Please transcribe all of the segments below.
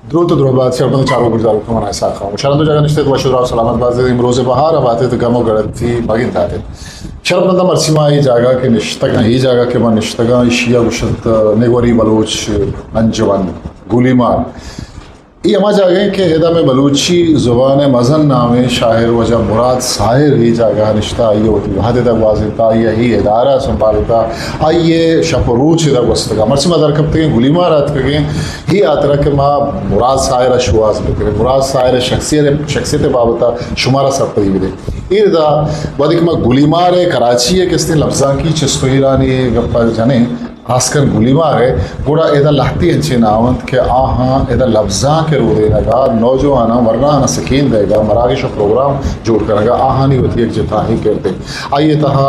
درود و درود شربت چارو گزارو که من ایسا خواهم شرم دو جگه نشته تو شدرا سلامت بازی امروز بهار آباده تو گمو گردتی باگین تاته شرم بنده مرسیما ای جگه که نشته ای جگه که من نشته ایشیا گوشت نگوری بلوچ انجمن گولیمار ये हमारी जगह के हैदा में बलूची ज़ुबान मज़न नामे शायर वजह मुराद साहिर ही जगह निश्ता आइए होती वहाँ तक वाजिता यही इदारा संभालता आइए शपरूच इधर वस्तगा मर्सी मदर कब तक गुलीमा रात के ही आतरा के माँ मुराद साहिर शुआज बिकरे मुराद साहिर शख्सियत बाबता शुमारा सरपदी भी दे इधर वादिक माँ गुलीमार कराची है किसने लफ्ज़ां की चिस्तोहिरानी गप्पा जाने आस्कर गुलीमार है गुड़ा इधर लहती अंचे नावंत के आहाँ इधर लफ्ज़ा के रो देगा नौजवाना वरना न सकीन देगा मरागिश प्रोग्राम जोड़ करेगा आहानी होती है जिता ही कहते आइए तहा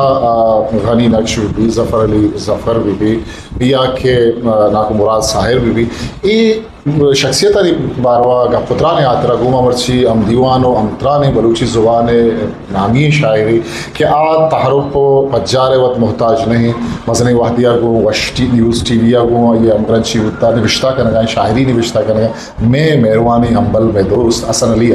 गनी नक्श भी ज़फ़र अली ज़फ़र भी या के नाको मुराद साहिर भी ये शख्सियत बारवा का पुत्रान आतरा गुमा मर्ची अम दीवानो अमत्रान बलूची ज़ुबान नामी शायरी कि आ तहरुफ पज्जार वत मोहताज नहीं मसलन वाहदिया को वश्ती न्यूज़ टीविया को ये अमरची उतना निविश्ता करने शायरी निविश्ता करने मैं मेहरबानी हम्बल में दोस्त हसन अली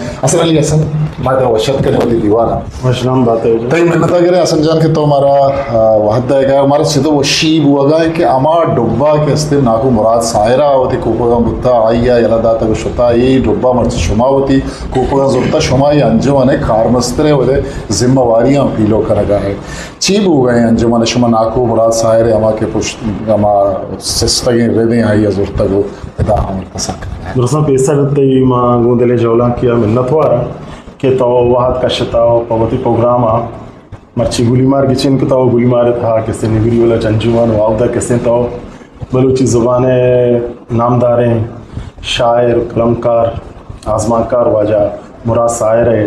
हसन माता वशत के नवली दीवाना मशनाम बात है तई मेहनत करे हसन जान के तो हमारा वहदा है हमारा सिद्धो वशी बुआगा है कि अमा डुब्बा के अस्ते नाको मुराद सायरा होती कोकोगा मुद्दा आइया यलदा तक शुता ये डुब्बा मर्च शुमा होती कोकोगा जुर्ता शुमा ये अंजुमन है कारमस्तरे होते जिम्मेवारियां पीलो करगा है चीब हो गए अंजुमन शुमा नाको मुराद सायर अमा के पुष्ट अमा सिस्तगे रेदे आइया जुर्ता को इदा हम पसंद दुरसा पैसा रहते ही माँ गोंदले जौला किया मिन्नत वारा के तो वाहत का शताओ पवती प्रोग्राम आ मर्ची गुलीमार की चिन तो गुलीमार था किसी निगरी वाला चंजुमान वावदा किसी तो बलूची ज़ुबान नामदार शायर कलमकार आजमाकार वाजा मुराद सायर है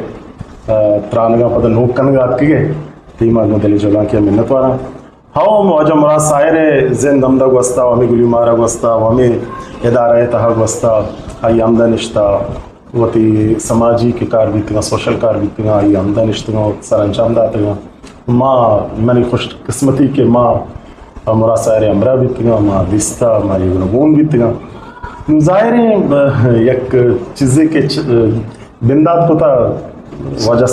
त्रानगा पता नोक कनगा की गए तीमा गोंदले जौला किया मिन्नत वारा हाँ वाजा मुराद सायर जिन दमदा वस्ता वमी गुलीमार वस्ता वमी इदारा तहा वस्ता आई आमदा निश्ता वती समाजी के कार बीतगा सोशल कार बीतगा आई आमदा निश्तगा सर अंजाम दातगा माँ मैंने खुश किस्मती के माँ मुराद सायर अमरा बीतगा माँ दिस्ता माँ युगनगून बीतगा ज़ाहिर एक चीज़ें के बिंदात कोता वजह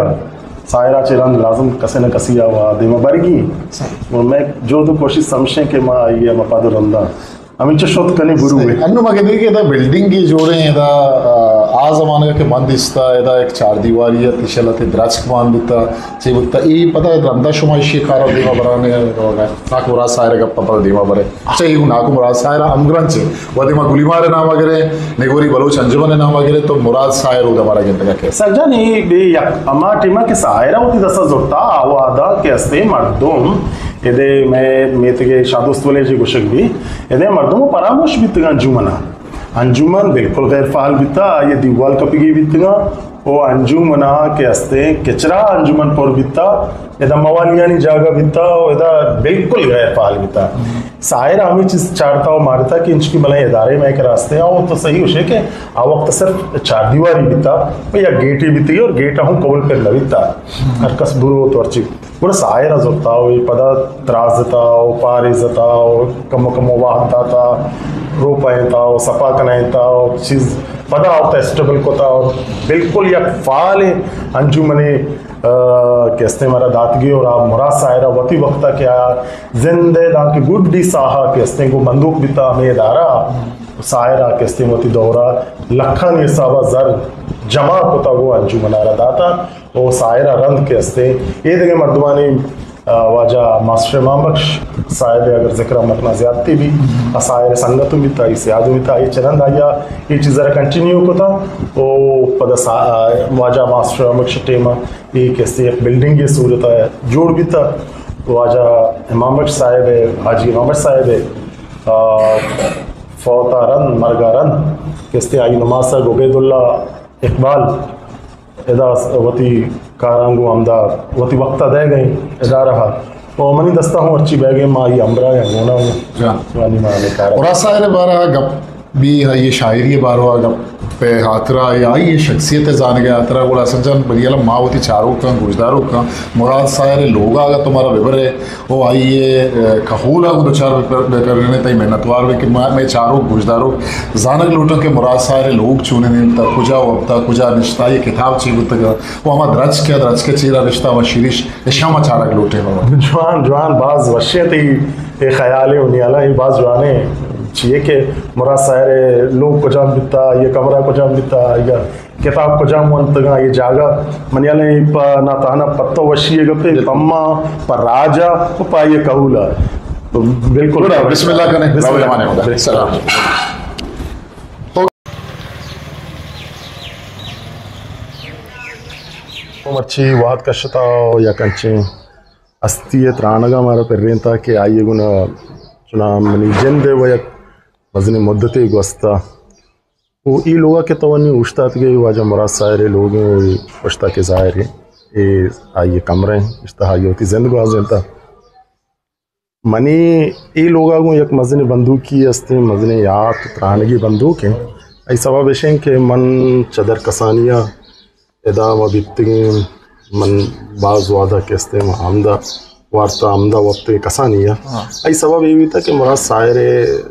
सायरा चिरंद लाजम कसे न कसिया हुआ दिमा बरगी और मैं जो तो कोशिश समझे कि माँ ये मपाद रंदा अमित शोध कने गुरु है अन्नु मगे देखिए इधर बिल्डिंग की जोड़े इधर आ ज़माने के मंद इस्ता इधर एक चार दीवारी है तिशलते द्राक्ष मान बिता ची बिता ये पता है रंदा शुमाइशी कारा दिमा बराने होगा नाको मुराद सायर का पपल दिमा बरे अच्छा ये नाको मुराद सायर अमग्रंच वो दिमा गुलीमार नाम वगैरह नेगोरी बलोच अंजुमन नाम वगैरह तो मुराद सायर होगा हमारा गिनते का कैसे सजा नहीं बे अमा टीमा के सायरा होती दसा जोता आवादा के अस्ते मर्दों यदि मैं तगे शादोस्त वाले जी गुशक भी यदि मर्दों परामर्श बीतगा अंजुमन बिल्कुल गैर फाल बीता ये दीवाल कपी बीतगा वो अंजुमना के हस्ते किचरा अंजुमन पर बीता यदा मवालियानी जागा बीता यदा बिल्कुल गैर फाल बीता सायर हमें चीज़ चारता हो मारता कि इंच की भला इदारे में एक रास्ते आओ तो सही उसे के आ वक्त सिर्फ चार दीवारी बीता या गेट ही बीती और गेट हूँ कबल पर लविता हर कस बुरो तो अर्ची पूरा सायर जोता हो ये पदा त्रास देता हो पारे जता हो कम वाहता था रो पाता हो सपा कनाता हो चीज़ पता होता है स्टेबल को था और बिल्कुल या फाल अंजुमने कहते मारा दातगी और आप मुराद सायरा वती वक्ता क्या जिंदे दा के गुड डी साहा कहते को बंदूक बिता में दारा सायरा कहते वती दौरा लखन ये सावा जर जमा होता वो अंजुमनारा दाता वो सायरा रंद कहते ये देखे मर्दवानी वाजा मास्टर इमाम बख्श साहिब अगर जिक्र मकना ज़्यादती भी सायर संगत भी था इसे याद भी था ये चरंद आया ये चीज़ ज़रा कंटिन्यू को था वो पदा वाजा मास्टर इमाम बख्श टेमा ये कैसे एक बिल्डिंग ये सूरत है जोड़ भी था वाजा इमाम बख्श साहिब है हाजी इमाम बख्श साहिब है फौता रन मरगा रन कैसे आई नमासा गोगेदुल्ला इकबाल एदा वती कारांगो आमदा वती वक्ता दे गई एदा रहा वो मनी दस्ता हूँ अच्छी बैगे माँ ये अमरा या गोना हूँ वानी माँ ने कार मुराद सायर बारा गप भी है ये शायरी बारवा गप पे हाथरा या ये शख्सियत जान गया हाथरा गुड़ा संजन बरियाला माँ होती चारों का गुजदारों का मुराद सारे लोग आगा तुम्हारा विवर है वो आइए कहूला को दो चार बेपरने तई मेहनतवार वे कि मैं चारों गुजदारों जानक लूटों के मुराद सारे लोग चुने नहीं तक कुजा वक्ता कुजा रिश्ता ये किताब चीज तक वो हमारा द्रज के चीरा रिश्ता व शिरीश शामा चारक लूटे जवान जवान बाज वशियत ही ख्याल है उनियाला ही बाज जवाने चाहिए कि मुराद सारे लोग को जाम बिता ये कमरा को जाम बिता या किताब को जाम वंतगा ये जागा मनियाले ना ताना पत्तो वशिए गपे तम्मा पर राजा उपा ये कहूला तो बिल्कुल बिस्मिल्लाह करें जमाने होगा सलाम मच्छी वाद कशता या कंचे अस्तिय त्राणगा मारा पेरेंता के आइए गुना चुना मनी जंदे वया मजनी मुद्दते गोस्ता वो ई लोगा के तवनी उश्तात के वाजा मुराद सारे लोग उश्ता के जाहिर है ये आइए कमरे इश्तहा ये होती जिंदगी आजंता मनी ई लोगा को एक मजनी बंदूकी अस्ते मजनी याद त्राणगी बंदूक है ऐसा विषय के मन चदर कसानिया एदा मबित्ती मन बाज वादा के अस्ते आमदा वार्ता आमदा वक्त कसानिया ऐसा सबब ये भी था कि मुराद सारे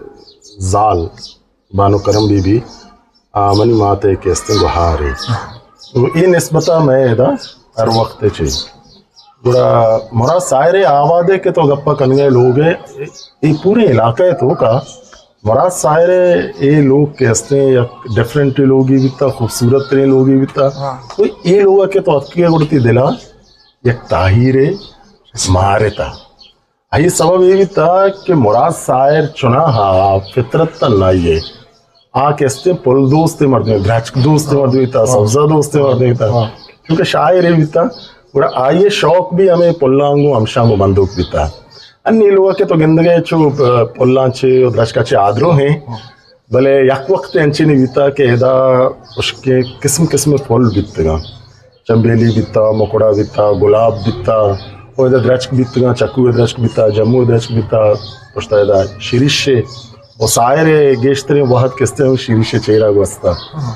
जाल बानो करम बीबी मनी माते के अस्ते बहारे तो ये निस्बता मैं एदा हर वक्त चाहिए बुरा मुराद सारे आवादे के तो गप्पा कन गए लोग है ये पूरे इलाके तो का मुराद सारे ये लोग के अस्ते या डिफरेंट लोग ही बिता खूबसूरत तरीन लोग ही बिता तो ये लोग के तो अक्की उड़ती दिला एक ताहिरे मारे था ये सबब ये भी था कि मुराद सायर चुना हा फितरत तन्नाइए आ कैसे पुल दोस्त मर्द द्रचक दोस्त मर्द था सब्जा दोस्त मर्द था क्योंकि शायर ये भी था पूरा आइए शौक भी हमें पुल्लांगू हमशांगू बंदूक भी था अन्य लोग के तो गिंदगे चो पुल्लांचे और द्रचकाचे आदरों हैं भले यक वक्त अंची नहीं बीता कि एदा उसके किस्म किस्म फूल बीतगा चंबेली बीता मकोड़ा बीता गुलाब बीता और इधर द्रचक बीतगा चक्कू द्रचक बीता जम्मू द्रचक बीता उसता इधर शिरीशे और सारे गेश्तरे वहद किस्ते में शिरीशे चेहरा गुस्ता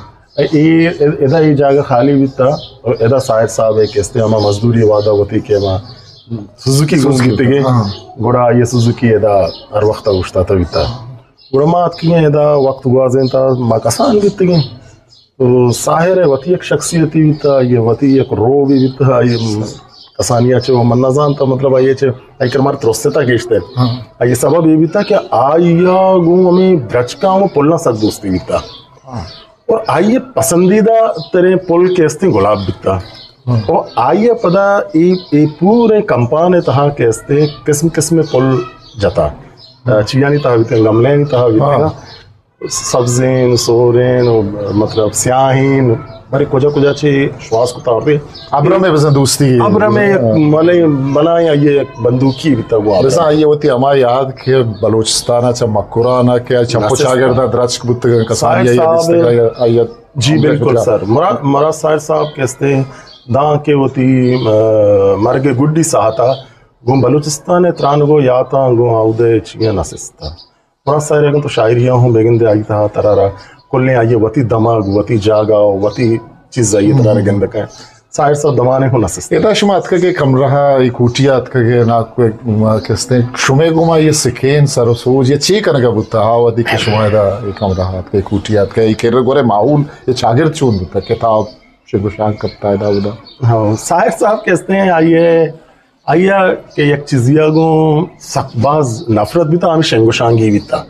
ये इधर ये जगह खाली बीता और इधर सायर साहब एक किस्ते हमारा मजदूरी वादा होती कि हमारा सुजुकी गुज़ बीतेगे गुड़ा ये सुजुकी इधर हर वक्त उठता था बीता गुड़ा मात किए इधर वक्त गुआज़ें था माकसान बीतेगे तो साहिर है वती एक शख्सियत बीता ये वती एक रो भी बीता ये कसानिया चे वो मन्नाजान था मतलब आइए चे आई कर मार त्रोस्ते था गेश्ते ये सबब ये भी था कि आइया गु हमें ब्रचका हूँ पुलना सक दोस्ती भी था और आइए पसंदीदा तेरे पुल के अस्ते गुलाब भी था और आइए पता ये पूरे कंपाने तहा के अस्ते किस्म किस्म पुल जता चियानी तहा भी थे गमले तहा भी थे सब्जें सोरें मतलब स्याहीन मरे कुजा कुजा चे श्वास को तार रहे अब्र में बस दोस्ती अब्र में मले बनाया ये बंदूकी भी तब वो बस ये होती हमारी याद के बलूचिस्तान चा मकुराना के चंपो चागरदा द्रचक बुत कसानिया ये जी बिल्कुल सर मुराद साहिर साहब कहते दां के होती मरगे गुड्डी साहता गो बलूचिस्तान त्रानगो याता गो आउदे चिया नसिस्ता मुराद साहिर तो शायरियां हूँ बेगिंदे आई था तरारा कुल्ले आइए वती दमाग वती जागा वती चीज आई तरारा गंद का साहिर साहब दमाने हो नसिस्ता इतना शुमात का के कमरा इकूटियात का के ना कोई कहते शुमे गुमा ये सिकेन सरसोज ये ची करने का बुत्ता हावदी के शुमादा ये कमरा हाथ के इकूटियात का ये गोरे माउन ये चागिर चून बुत्ता किताब शिगुशान करता है दाऊदा हाँ साहिर साहब कहते हैं आइया के एक चीजिया गो सकबाज नफरत भी था हमें शेंगोशांगी भी था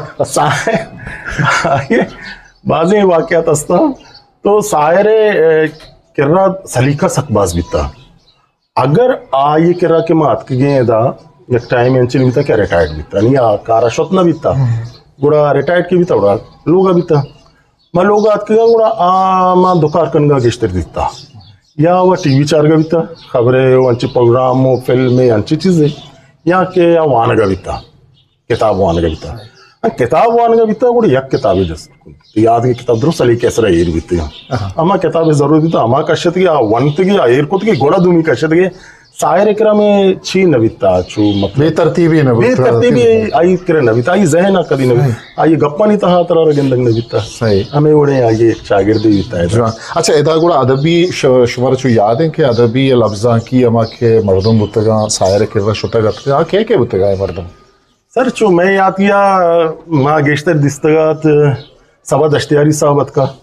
आइए बाज़ें वाक़यात अस्ता तो सायरे किर्रा सलीका सकबाज भी था अगर आइए किर्रा के मात के गए दा एक टाइम एंचल भी था क्या रिटायर्ड भी था नहीं कारा शोतना भी था गुड़ा रिटायर्ड की भी था गुड़ा लोगा भी था मैं लोग आत के गुड़ा मां दुकार कनगा गेश्तर दिता या वह टीवी चारगा भी था खबरें वंची प्रोग्राम फिल्म अंची चीज़ें या के या वानगा भी था किताब वानगा भी था किताब वानगा भी था वो यक किताबें जैसे याद की किताब द्रुस अली कैसरा एयर भी थी अमा किताबें जरूरी था अमा कशत की वंत की एयर को की गोड़ा दूमी कशत के शायर एकरा में छी नविता चू मतलब बेतरतीबी न बेतरतीबी आई करे नविता आई जहन कदी नवी आई गप्पा नहीं तहा तरह गिंदग नविता सही हमें उड़े आगे शागिर्दी विता है अच्छा इदा गुड़ा अदबी शुमार चू याद है कि अदबी ये लफ्जा की अमा के मर्दम बुतगा शायर किरदा शुतगत के बुतगा है मर्दम सर चू मैं याद किया माँ गेश्तर दिस्तगात सबद अश्तियारी साहबत का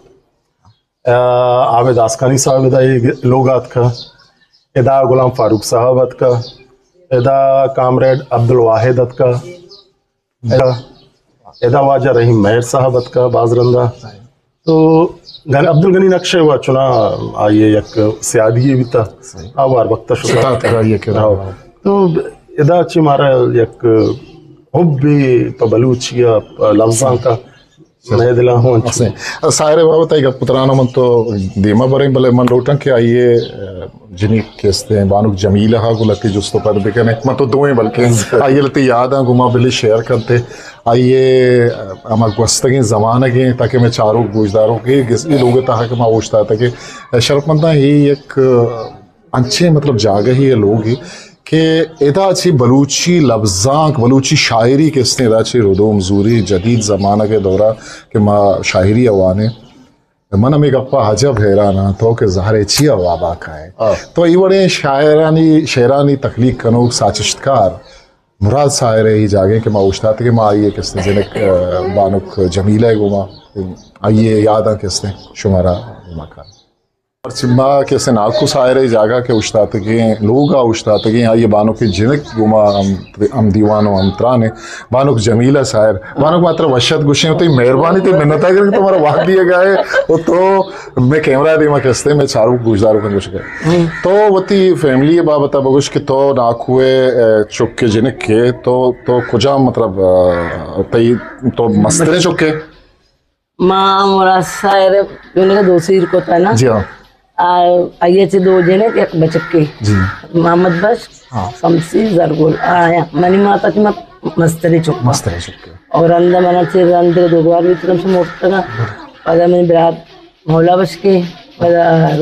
आवेद आसकानी साहब ये लोगात का इदा गुलाम फारूक साहबत का इदा कामरेड अब्दुल वाहिदत का इदा वाजा रहीम मेहर साहबत का बाजरंदा तो अब्दुल गनी नक्शे हुआ चुना आइए एक सियादी भी था आवार वक्त तो इदा अच्छी मारा एक हुब्बी बलूचिया लफ्ज़ां का मैं दिला हूँ सारे बाबत आई पुत्रानो मन तो दीमा बरे भले मन रोटन के आइए जिनी केस्ते हैं बानुक जमीला हा गुलती जुस्तो पर बिकने मन तो दोए बल्कि आइए लती याद है गुमा बिल्ली शेयर करते आइए अमा गुस्तगी ज़माना के ताकि मैं चारों गुजदारों के ये लोग तहा के मैं पूछता था कि शरफमंदा ही एक अच्छे मतलब जागा ही ये लोग ही कि इदा अच्छी बलूची लफ्ज़ां बलूची शायरी के इसने इदा अच्छी रुदोम जूरी जदीद ज़माना के दौरा कि माँ शायरी अवाने मन में गप्पा हजब हैराना तो कि ज़हरे ची अवाबा का है तो ये बड़े शेरानी तख्लीक कनोक साचिश्तकार मुराद शायर ही जागे कि माँ उछता था कि माँ आइए किसने जिन्हें बानुक जमीला गुमा आइए याद आ किसने शुमारा मकान चिम्मा के से नाकु सायरे जागा के उश्तातगी लोगा उश्तातगी ये बानो के जिनक गुमा हम दीवानो हम त्राने बानो जमीला सायर बानो मात्र वशत गुशे तो मेहरबानी थी मिन्नत है कि तुम्हारा वाद दिया गया है वो तो मैं कैमरा दी मैं कहते मैं चारों गुजदारों का कुछ गए तो वो ती फैमिली बाबता बगुश के तो नाकुए चुप के जिनक के तो कुजा मतलब तई तो मस्तरे चुके माँ मोरा सायर उनका दोषी को था ना जी हाँ आइए से दो जने एक बचके मोहम्मद बश शमसी जरगुल आया मनी माता की मस्तरी चुके और अंदर मना से अंदर दो बार भी तुम से मोटता पदा मैंने बिरात मौला बश के पदा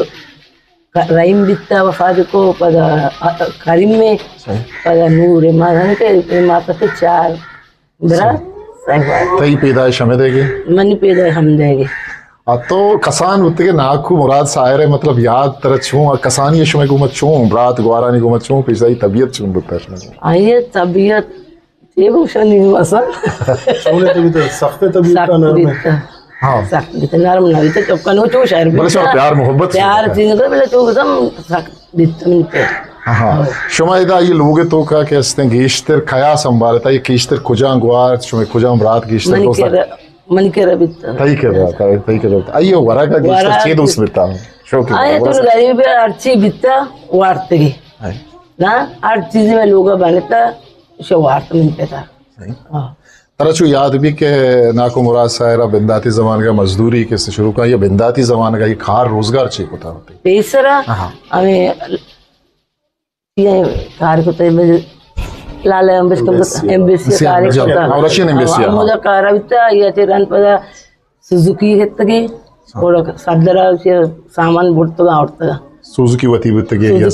रहीम बिता वफाद को पदा करीम में पदा नूर माता के चार बिरात तई पैदाइश हमें देगी मनी पैदा हम देंगे तो कसान होते के नाकु मुराद सायरे मतलब याद तरह छूं और कसान ये शुमे गुमत छूं रात ग्वारा नहीं गुमत छूं पिछली तबीयत छूं बुता आइए तबीयत ये भूषण नहीं मसल सोने तबीयत सख्त तबीयत का नरम है हाँ सख्त नरम नहीं तो चौका नो चो शायर प्यार मोहब्बत प्यार चीज को पहले तो एकदम सख्त दित्तम पे हाँ शुमा इदा ये लोगे तो का कैसे गेश्तर खया संभालता ये गेश्तर कुजा ग्वार शुमे कुजा रात गेश्तर मन के रबिता तई कर रहा आइयो वरा का गेश्तर छेद उस बिता शौक आए तो गाड़ी पे अर्ची बिता वार्ते की ना हर चीज में लोग बनता शो वार्त में पेता हां तरचु याद भी के नाको मुराद सायरा बिंदाती जमान का मजदूरी के से शुरू का ये बिंदाती जमान का ये खार रोजगार चाहिए होता होते पेसरा हमें ये कार को तो लाल एम्बेसी और रशियन एम्बेसी मुझे कार बिता ये तेरन पदा सुजुकी हेतगे और सदरा सामान बुटतो आवडता सुजुकी वती बितगे ये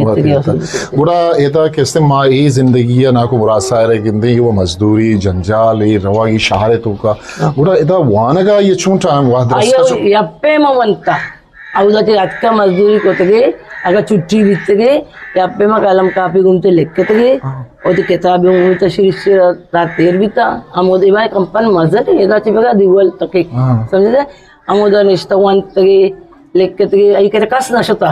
बुरा एता कैसे माँ ये जिंदगी है नाको मुराद सायरे जिंदगी वो मजदूरी जंजाल ये रवागी शहरे तो का बुरा एता वानगा ये चूंटा वाद अयो यप्पे मवंता औदते अक्का मजदूरी कोतगे अगर छुट्टी बितगे यप्पे में कलम कापी घूमते लिखते और किताबें घूमते शीर्ष तेर बिता हम ओदे भाई कंपन मजद एदा चिपका दिवल तके समझे हम ओदा निष्ठवान तगे लिखते आई करे कस नशता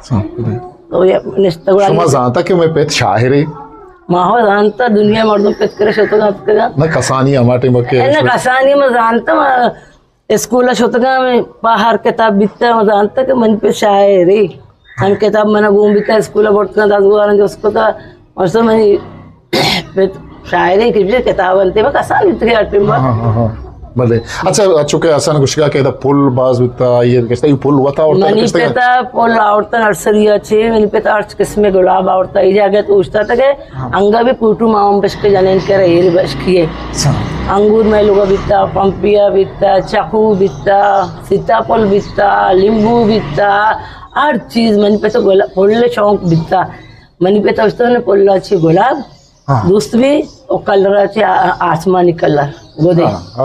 तो ये निष्ठवान समाज जानता कि मैं पेट शायरी माहौल जानता दुनिया मर्दों पेट करे शतो का ना कसानी हमारे मके ना कसानी में जानता स्कूल शतगा में बाहर किताब बिकता है जानता कि मन पे शायरी हम किताब मैंने घूम बिकता स्कूल बढ़ता 10 गुआरा जो उसको था और सब मैंने शायरी की किताब बनते में कसा बिकता है अटम भले अच्छा चुके आसान कुछ का कहता पुल बाज बिकता ये कैसे पुल हुआ था और मनी पेता पुल आवड़ता नर्सरी अच्छे मनी पेता अर्च किस्में गुलाब आवड़ता ये जाके तो उछता था के अंगा भी पूटू माम बस के जाने के रहे बस किए अंगूर में लोग बिकता पंपिया बिकता चाकू बिकता सीताफल बिकता नींबू बिकता हर चीज मन पे तो फुल शौक बिकता मनी पे तवस्तने पोल्लाची गुलाब दुसरी ओ कलराचे आसमानी कलर गोदे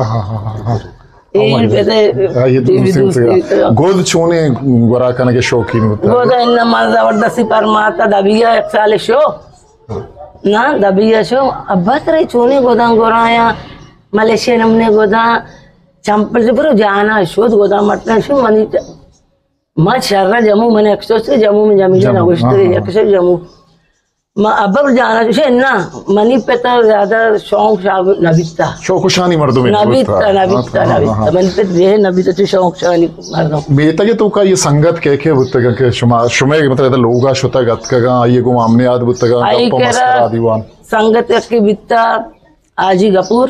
गोद चोने गोरा करने के शौकीन होते हैं गोदा इन जबरदस्ती पर माता दबिया एक साल शो ना दबिया शो अब्बा तेरे चोने गोदा गोराया मलेशिया नमने गोदा चंपल से पर जाना शोध गोदा मटना शो मनी मां शर्रा जम्मू मैंने एक्सोस जम्मू में जमीन ना गुश्तरी एक्सोस जम्मू मां अब जाना शे ना मनी पे तो ज्यादा शौक नबिता शौक शानी मर्दों में नबिता मन पे ये नबिता तो शौक शानी मर्दों बेटा के तो का ये संगत के बुत्तगा के शुमे मतलब लोगा शुता गत का ये को हमने याद बुत्तगा गप्पो मस्करा दीवान संगत के बित्ता आजी गपूर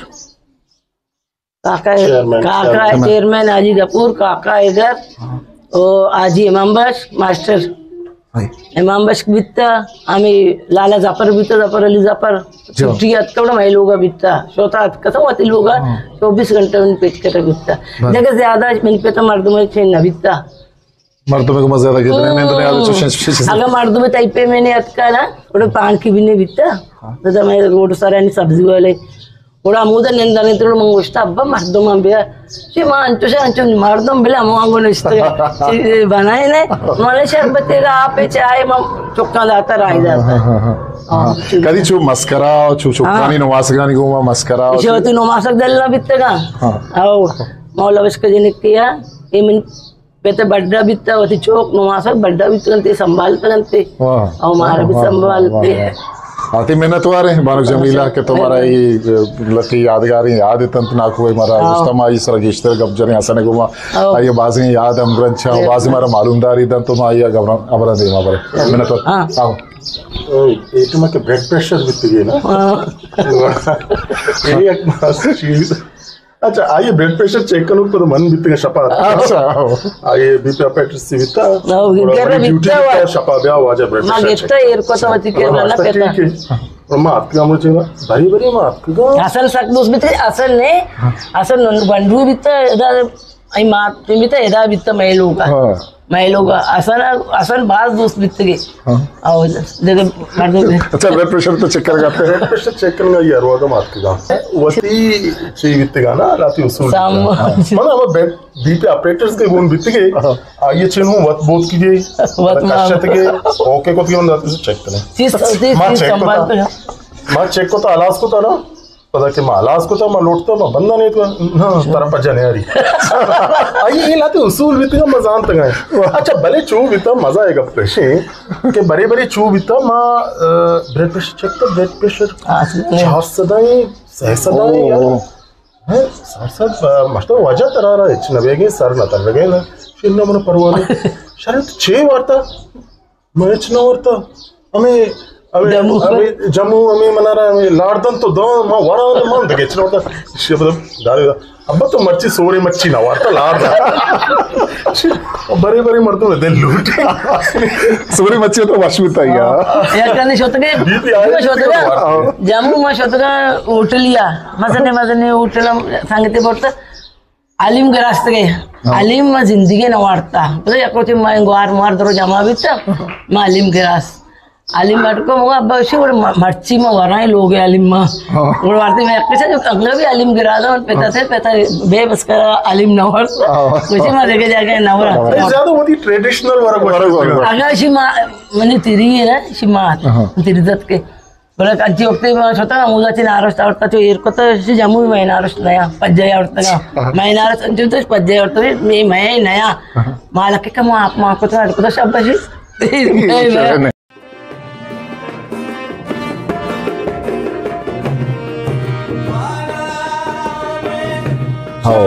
काका चेयरमैन आजी गपूर काका इधर ओ आजी इमाम बख्श मास्टर इमाम बख्श बित्ता आम्ही लाला जाफर बित्ता जाफर अली जाफर छुट्टी अतकड़ा मैं लोगा बित्ता शोता कसम होती लोगा 24 घंटे में पेच कर बित्ता जगह ज्यादा मैंने पे तो मर्दों में छे न बित्ता मर्दों में को मजा लगे तो ने याद अगर मर्दों में टाइप पे मैंने अतका ना थोड़े पान की भी नहीं बित्ता तो मैं रोड सारा नहीं सब्जी वाले थोड़ा मुदा निंदा तो मंगोष्टा अब्बा मर्दों में बिया शी मां अंचो मर्दों बिला मांगो न इस बनाए ने माने शर्ब तेरा आप चाय चुक्का दाता राई जाता कदी चु मस्करा चु चुक्कानी नवासगानी को मस्करा शोती नवासक दलना बित्तगा आओ मौला बस के जने किया ए मन पेते बड्डा बित्ता होती चौक नवासक बड्डा बित्तगंते संभालते और मार भी संभालते आती मेहनत वारे बानुक जमीला के तुम्हारा ये लती यादगारी याद तंत ना कोई मारा मुस्तमा इस रजिस्टर गप जने हसने गुमा आइए बाजी याद हम ग्रंथा बाजी मारा मालूमदारी दन तुम आइए अमरा दे मारे मेहनत आओ ये तुम के ब्लड प्रेशर बित गए ना ये एक मास्टर चीज अच्छा आइए ब्लड प्रेशर चेक करो तो मन बीतेगा शपा अच्छा आइए बीपी अपरेटस से बीता बिता शपा ब्या वाजा ब्लड प्रेशर मागेता एर को तो मत के ना पेता और मां आपके हम चेगा भारी मां आपका असल सकदोस बिते असल ने असल बंडू बिता एदा आई मां बिता एदा बिता मैं लोग असल बात दोस्त बित गए और जगह मर्दों अच्छा ब्लड प्रेशर तो चेक कर जाते हैं ब्लड प्रेशर चेक करना ये रोगा मात का वती ची बितगा ना राती उसूल मतलब अब बीपी ऑपरेटर्स के बोन बित गए आगे चेनु वत बोत की गई कशत के ओके को की राती से चेक करें चीज संभाल पे मां चेक को तो आलास को तो ना पता कि मालास को तो मैं लौटता मैं बंदा नहीं तो हाँ तरफ जाने आ रही आइए ये लाते उसूल भी तो मजान तक है अच्छा भले चू भी तो मजा आएगा पेशे कि बड़े बड़े चू भी तो माँ ब्लड प्रेशर चेक तो ब्लड प्रेशर चार सदाई सह सदाई यार है सर मस्त वजह तरा रहा है इतना बेगे सर ना तर बेगे ना फिर ना मनो परवाने शर्ट 6 वार्ता मैच ना वार्ता हमें जम्मू हमें मना रहा है लाड़दन तो दो मां वरा ने मन दगे चलो तो मतलब दारे अब तो मच्छी सोरे मच्छी ना वार्ता लाड़ बड़े मर्दों में दिल लूट सोरे मच्छी तो वाशुता यार करने शोतगे जम्मू में शोतगा होटलिया मजने होटल सांगते बोलता आलिम के रास्ते गए आलिम में जिंदगी न वार्ता तो याकोती मैं ग्वार मार दरो जमा बिता मैं आलिम के रास्ते आलिम मटको मुगा बशी और मच्छी में वराई लोग आलिम में और वार्ते में कैसे जो अगला भी आलिम गिरा था और पेता बेबस कर आलिम नवर कुछ में लेके जाके नवर ज्यादा होती ट्रेडिशनल वर्क अगर शिमा मने तिरी है ना शिमा तिरीदत के बोला अच्छी वक्त में स्वतः मुदाची नारस आवडता तो एर को तो जम्मू में नारस नया पज्जय आवडता मैं नारस जो तो पज्जय आवडता मैं नया मालक के कम आप मां को तो शब्द हाँ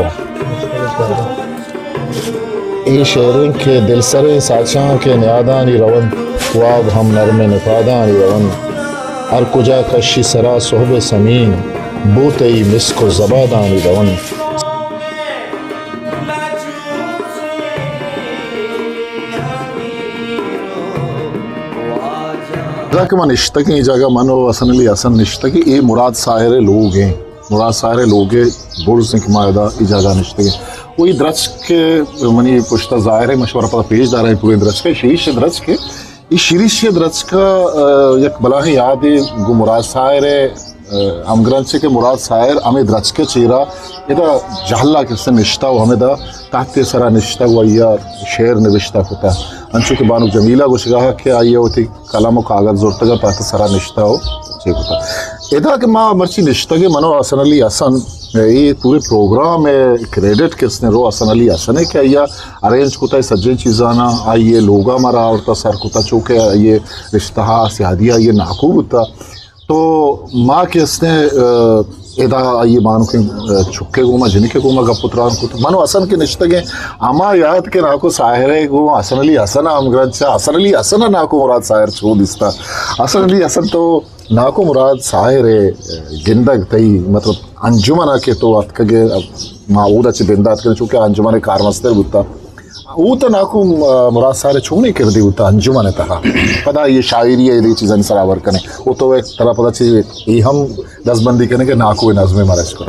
ये शेरों के दिल सरे साचां के न्यादानी रवन वाब हम नरमे निफादानी रवन हर कुजा कशी सरा सोहबे समीन बूतई मिस्को जबादानी रवन कि मन निश्ता की जगह मनो असनली असन निश्ता की ये मुराद साहरे लोग हैं मुराद सारे लोग बुढ़ सिंह मायदा इजाजा निश्ते वही द्रच के मनी पुश्ता ज़ाहिर है मशवरा पता पेश दार है पूरे द्रच के शीश द्रच के ಈ ಶಿರೀಶ್ಯ द्रच का एक बला है याद है गु मुराद सायर हम ग्रंथ से के मुराद सायर हमें द्रच के चेहरा इधर जहला के से निश्ता हो हमें दा ताकते सरा निश्ता हुआ यार शेर निविश्ता होता अंशु के बानु जमीला को शिगा के आई होती कलम कागज जोड़ता का ताकते सरा निश्ता हो चेक होता इधर के माँ मर्ची निश्ता के मनो असनली असन ये पूरे प्रोग्राम में क्रेडिट किसने रो असनली असन है क्या या अरेंज कुता सज्जे चीज़ाना आइए लोगा मरा और ता सर कुता चौके ये रिश्ता सियादिया ये नाकूब होता तो माँ किसने इदा ये मानो के छुक्के गुमा जिनके गुमा गपुत्रान को तो मानो असन के निश्ता के आमा याद के नाको साहरे को असनली असना हम ग्रंथ से असनली असना नाको मुराद साहर छो दिस्ता असनली असन तो नाको मुराद साहरे गिंदग तई मतलब अंजुमना के तो अतकगे माऊद अच्छे बिंदात के चूँकि अंजुमने कारमस्तर बुता वो तो नाको मुराद सारे छोने कर दी होता अंजुमने तहा पता ये शायरी है ये चीज़ें सरावर करने वो तो एक तरह पता चाहिए ये हम 10 बंदी करने के नाको नज़्मे मारे इसको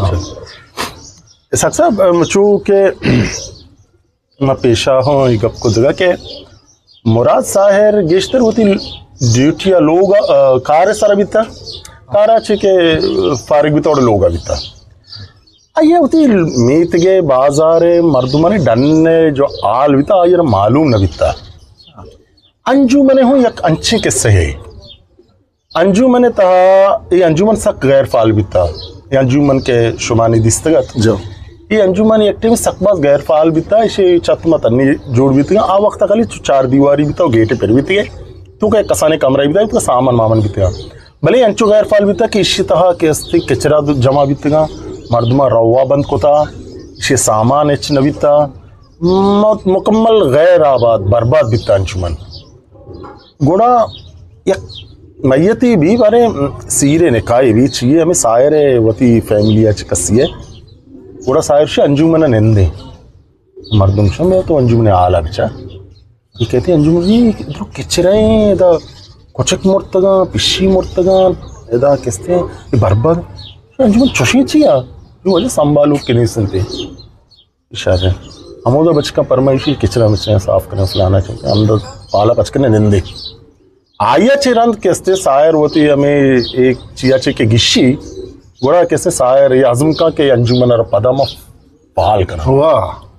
ऐसा चूँकि मैं पेशा हूँ एक आपको जगह के मुराद साहर गेश्तर होती ड्यूटिया लोग कार्य सारा बीता कारा के फारिग बीता और लोग बीता ये होती मीत के बाजार मर्दुमने डन्ने जो आल बीता ये मालूम न बीता अंजुमने हूँ एक अंचे किस्से है अंजुमने तहा ये अंजुमन सक गैर फाल बीता ये अंजुमन के शुमानी दिस्तगत जो ये अंजुमन एक्टिव सकबाज गैर फाल बीता इसे चतमा तन्नी जोड़ बीती आ वक्त खाली 4 दीवारी बीता गेट पर बीती है तो क्या कसाने कमरा बीता तो सामान मामन बीतेगा भले अंचु गैर फाल बीता कि इसी तरह के अस्ति कचरा जमा बीतेगा मर्दमा रवा बंद कोता इसे सामान एच न बीता मुकम्मल गैर आबाद बर्बाद बीता अंजुमन गुणा एक मैयती भी बारे सीरे ने काये भी चाहिए हमें सायरे वती फैमिली आज कसी है गुणा सायर से अंजुमन निंदे मर्दम शमे तो अंजुमन आला बिचा ये कहते हैं अंजुम जी इधर किचरे इधर कोचक मुर्तगा पिशी मुर्तगा इधर किसते ये बर्बाद अंजुम चुशी चिया जो वजह संभालू के नहीं सुनते इशारे हमोदा बचका परमाइशी किचरा में साफ करने फलाना चाहिए अंदर पाला बचकने निंदे आया चिरंद किसते सायर होती हमें एक चिया चे के गिशी गोड़ा किसते सायर ये आजम का के अंजुमन और पदम पाल करना वाह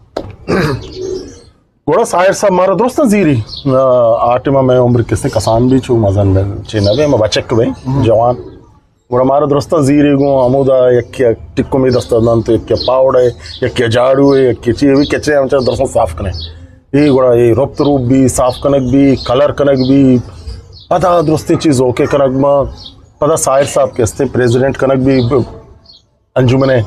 गोड़ा सायर साहब मारा दोस्त जीरी आठमा में उम्र किसने कसान भी छू मजन में चेनवे में बचक में जवान गोड़ा मारा दोस्त जीरी गो अमुदा यक्या टिक्को में दस्तान तो यक्या पावड़ है यक्या झाड़ू है यक्या चीज भी कच्चे हम चाहे दरअसल साफ करें ये गोड़ा ये रोप्त रूप भी साफ कनक भी कलर कनक भी पता दोस्ती चीज ओके कनक में पता सायर साहब किसते प्रेसिडेंट कनक भी अंजुमने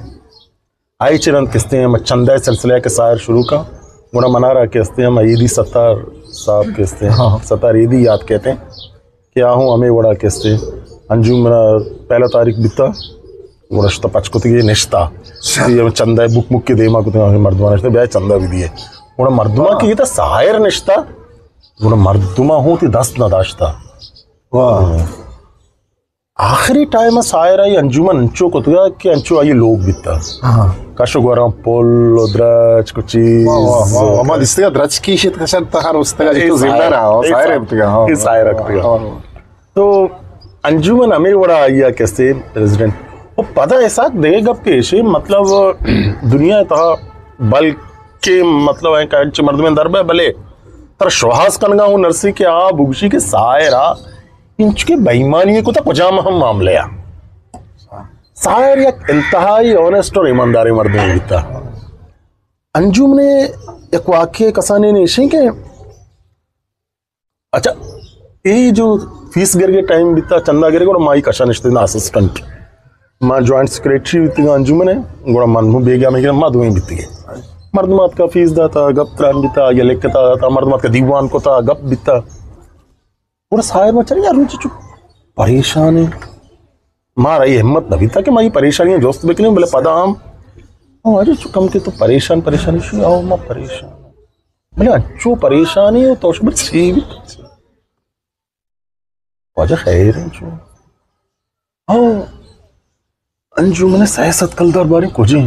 आई चिरंद किसते हैं चंदा सिलसिले के सायर शुरू का मुना मना रहा कहते हैं ईदी सत्तार साहब कहते हैं सत्तार ईदी याद कहते हैं क्या हूँ हमें बड़ा कहते हैं अंजुम मेरा 1 तारीख बीता वो रश्ता पचकुत की निश्ता ये चंदा बुक मुक की देमा कुछ मर्दमा निश्ता ब्याह चंदा भी दिए वो मर्दमा की ये था सायर निश्ता वो मर्दमा हूँ थी 10 न दाश्ता वाह आखिरी टाइम सायर आई अंजुमन अंचो को तो कि अंचो आई लोग बीता काशो गोरा पोल द्रच कुछ अमा दिसते द्रच की शित कशा तहार उस्ते जो जिंदा रहा सायर है ये सायर रखते तो अंजुमन हमें बड़ा आया कैसे प्रेसिडेंट वो पता ऐसा देगा पेश मतलब दुनिया तहा बल के मतलब है कांच मर्द में दरबे भले तर श्वास कनगा हूँ नरसी के आ भुगशी के सायरा इंच के बेईमानी को तो कुजाम हम मामले आ सायर एक इंतहाई ऑनेस्ट और ईमानदारी मर्द में बीता अंजुम ने एक वाक्य कसाने ने इसे के अच्छा ये जो फीस गिर के टाइम बीता चंदा गिरे और माई कशा निश्चित ना असिस्टेंट माँ ज्वाइंट सेक्रेटरी बीती अंजुम ने गोड़ा मन मुँह बेगा में गिरा माँ दुएं बीती गए मर्दमात का फीस दाता गप त्रान बीता या लेखता था मर्दमात का दीवान को था गप बीता पूरा सायर में चल यार रुचि चुप परेशान है मारा ये हिम्मत नभी था कि मैं परेशानी दोस्त बेकने बोले पदाम अरे चुकम के तो परेशान परेशानी आओ मैं परेशान बोले अच्छो परेशानी हो तो बस सी भी वजह खैर है जो अंजू मैंने सियासत कल दरबारी खोजे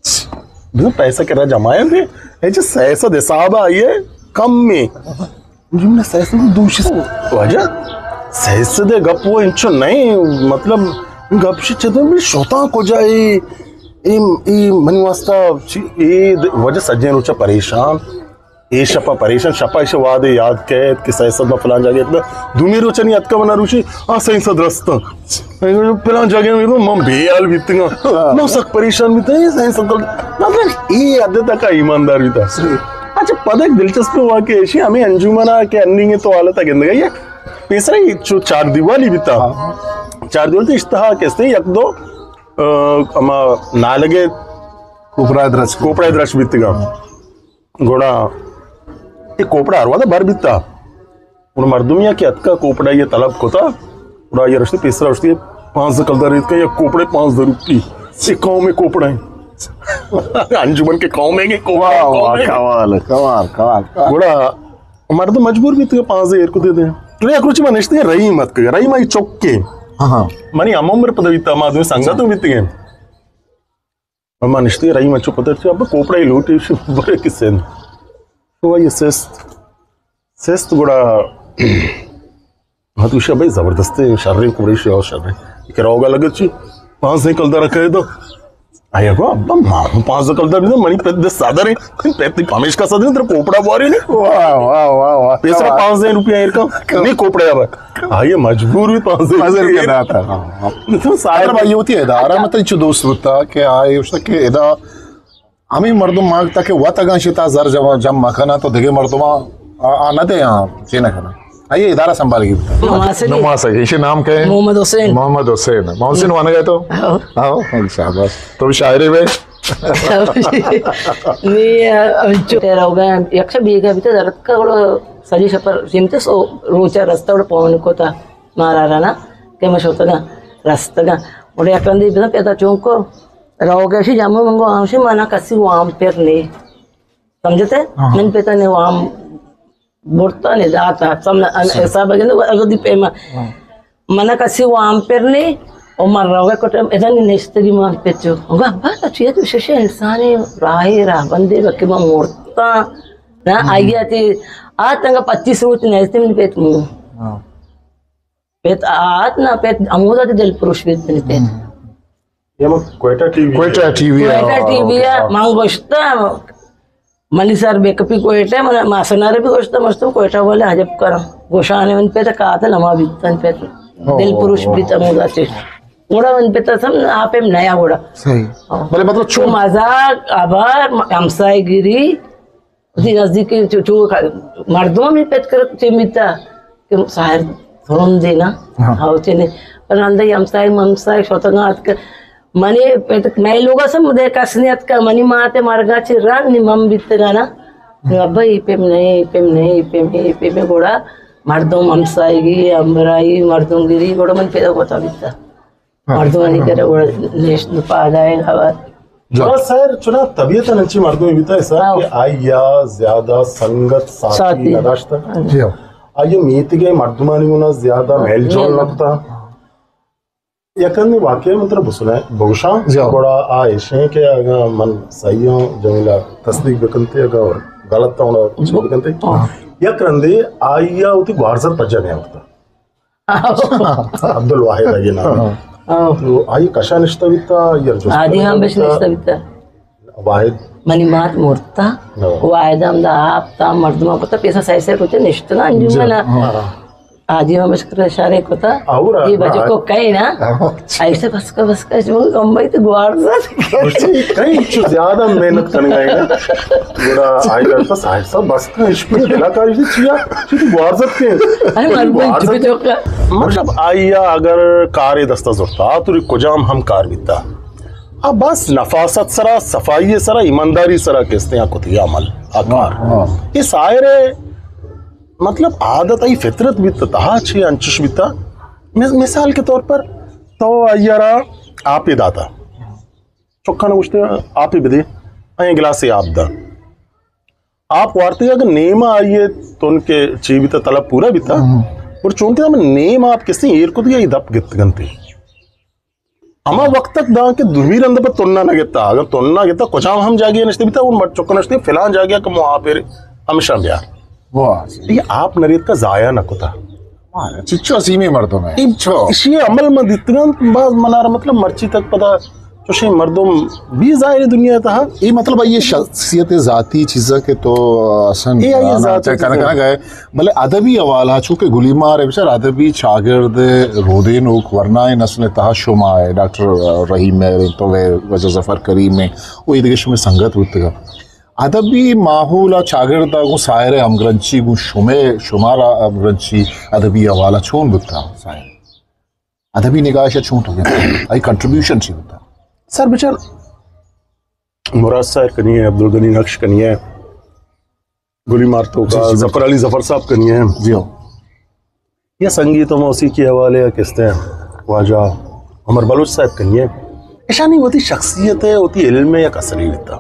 पैसा करा जमाए थे जो सियासत हिसाब आई है कम में जुमना सैस दूषि वजह सैस दे गप वो इंचो नहीं मतलब गप से चदम भी शोता को जाए ए मनी वास्ता ए वजह सज्जन रुचा परेशान ए शपा परेशान शपा इसे वादे याद कैद कि सैस में फलान जागे इतना दुनिया रोचा नहीं अतका बना रुचि आ सैस दरस्ता फलान जागे में तो मम बेयाल बीतेगा ना सक परेशान बीते सैस मतलब ए आदत का ईमानदार बीता अच्छा पता एक दिलचस्प वाक्य ऐसी हमें अंजुमना के अन्नी तो हालत है गिंदगा ये तीसरा जो 4 दिवाली बीता 4 दिवाली तो इश्तहा कैसे एक दो अमा नालगे कोपरा द्रश बीतेगा घोड़ा ये कोपड़ा हरवा था भर बीता उन मर्दुमिया के अतका कोपड़ा ये तलब को था उड़ा ये रश्ते तीसरा रश्ते 5 कलदार रेत का ये कोपड़े 5 रुपये ये गाँव में कोपड़ा है अंजुमन के गाँव में कमाल घोड़ा मर्द मजबूर भी थे 5,000 को दे दे तुझे कुछ मनश्ते रही मत कर रही माई चौक के हाँ मनी अमर पदविता माधुरी संगत में बीत गए मनश्ते रही मचो पदर अब कोपड़ा ही लूटे बड़े किस्से तो ये सेस्त गुड़ा हाँ तुझे भाई जबरदस्त शर्रे कुड़ी से और शर्रे क्या होगा लगे ची 5 कलदार रखे तो आया को अब मारू 5 कलदार भी तो मनी पे सादर है पे कामेश का सादर तेरे कोपड़ा बोरी नहीं वाह पैसा 5,000 रुपया एर का नहीं कोपड़ा अब आये मजबूर भी 5,000 रुपया ना था तो सादर भाई होती है दारा मतलब इच्छु दोस्त होता कि आये उसका के इदा हमें मर्दों मांगता कि वह तक शिता जर जब मखाना तो देखे मर्दों आना थे यहाँ चेना खाना आइए इदारा संभालेगी नमाज है इसे नाम क्या है मोहम्मद हुसैन वाने गए तो आओ शाबाश तो भी शायरी में मी तेरा होगा यक्ष बीगा भी तो दर्द का बड़ा सजी शपर सिमते सो रोचा रास्ता बड़ा पवन को था मारा रहा ना क्या मश होता ना रास्ता का बड़े अकंदी भी ना पैदा चौंको रहोगे ऐसी जामो मंगो आंशी माना कसी वाम पेर नहीं समझते मन पेता ने वाम बोलता नहीं जाता सब ऐसा बगे ना अगदी पेमा मना कसी वाम पेर नहीं और मर रहोगे कोटे ऐसा नहीं नेस्तरी मान पेचो होगा बात अच्छी है तो शेषे इंसानी राही राह बंदे बके में मोड़ता ना आई आती आज तंगा 25 रोज नेस्ते में पेट मुँह पेट आज ना पेट अमूदा ते जल पुरुष पेट में पेट ये मग कोयटा टीवी है मांगोस्ता मनी सर बेकपी कोयटा मन मासनारे भी गोश्ता मस्त कोयटा बोले हजब कर गोशाने मन पे तो कहा था लमा बीतन पे दिल पुरुष भी तमुदा से घोड़ा मन पे तो सब आप एम नया घोड़ा सही बोले मतलब चो मजाक आभार हमसाई गिरी उसी नजदीक चो मर्दों में पेट कर चिमिता कि शायर थोड़ा देना हाँ चेने पर अंदर हमसाई ममसाई शोतंगा का मनी पेट मैं लोगा सब मुझे कसनियत का मनी माते मार्गा ची रान नि मम बितगा ना अब पे में घोड़ा मर्दों ममसाईगी अंबराई मर्दों गिरी घोड़ा मन पैदा होता बिता मर्दों नहीं करे घोड़ा नेश पा जाए खबर जो सर चुना तबीयत नची मर्दों में बिता ऐसा कि आया ज्यादा संगत साथी नदाश्ता जी आये मीत के मर्दमानी होना ज्यादा मेलजोल लगता याकंदी वाक्य मतलब बुसना बहुशा बड़ा आयशे के अगर मन सही हो जमीला तस्दीक बकनते अगर गलत तो ना बकनते याकंदी आया उती वारसत पज्जा नहीं होता अब्दुल वाहिद ये नाम तो आई कशा निष्ठविता यार जो आदि हम बेश निष्ठविता वाहिद मनी मात मोरता वाहिद हम दा आप ता मर्दमा को तो पैसा सही से होते निष्ठना अंजुमना आजी हम बशकर इशारे को था ये बच्चों को कहीं ना ऐसे बस का जो गंबाई तो गुआर कहीं कुछ ज्यादा मेहनत करने गए ना बड़ा आई करता साइड सब बस का इश्क कलाकारी से चिया चित गुआर के अरे मरबूई जो का मतलब आया अगर कार दस्ता जोरता तो कुजाम हम कार बिता अब बस नफासत सरा सफाई सरा ईमानदारी सरा कहते हैं कुछ अमल आकार ये सारे मतलब आदत आई फितरत भी तहा छे अंचुश बिता मिसाल के तौर पर तो यारा आप ही दाता चौखा ने पूछते आप ही बदे अं गिलास से आप दा आप वार्ते अगर नेमा आइए तो उनके ची बिता तलब पूरा बिता और चुनते हम नेम आप किसी एर को दिया दप गित गंते अमा वक्त तक दा के दुमीर अंदर पर तुन्ना न गिता अगर तुन्ना गिता कुछ हम जागिए नश्ते बिता उन चौखा नश्ते फिलहाल जागिया कम आप हमेशा ब्याह वाह ये आप नरियत का जाया न कुता चिच्चो सीमी मर्दों में इसी अमल में दितगन बाज मनार मतलब मर्ची तक पता चोशे मर्दम भी जाहिर दुनिया था ये मतलब ये शख्सियत जाती चीज़ा के तो असन ये जाती कना गए भले अदबी हवाला चूंकि गुलीमार है बेचारा अदबी शागिर्द रोदे नोक वरना नस्ल तहशुमा है डॉक्टर रहीम है तो वे वजह जफर करीम में वो इधर में संगत होता अदबी माहौल शागिर्द गु सायर हमग्रंची गु शुमारा हमग्रंची अदबी हवाला छोन बुता सायर अदबी निगाह से छोन तो आई कंट्रीब्यूशन सी बुता सर बेचार मुराद साहब कनी है, अब्दुल गनी नक्श कनी है, गुली मारतो का जफर अली जफर साहब कनी है जी हो या संगीत और मौसीकी के हवाले या किस्ते हैं ख्वाजा उमर बलूच साहब कनी है ऐसा नहीं होती शख्सियत है होती इल्म या कसरी लेता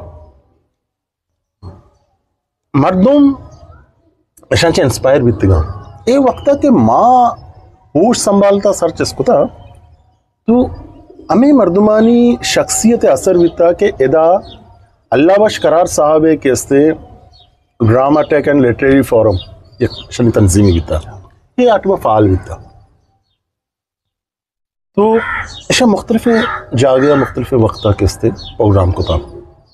मर्दम ऐसा इंस्पायर बीतगा ये वक्त के माँ होश संभालता सर चस्कुता तो अमी मर्दमानी शख्सियत असर बीता के एदा अल्लाह बश करार साहब के अस्ते drama tech and literary forum एक शनी तंजीमी बीता ये आठवां फाल बीता तो ऐसा मुख्तलिफ जागे मुख्तलिफ वक्ता के अस्ते प्रोग्राम को था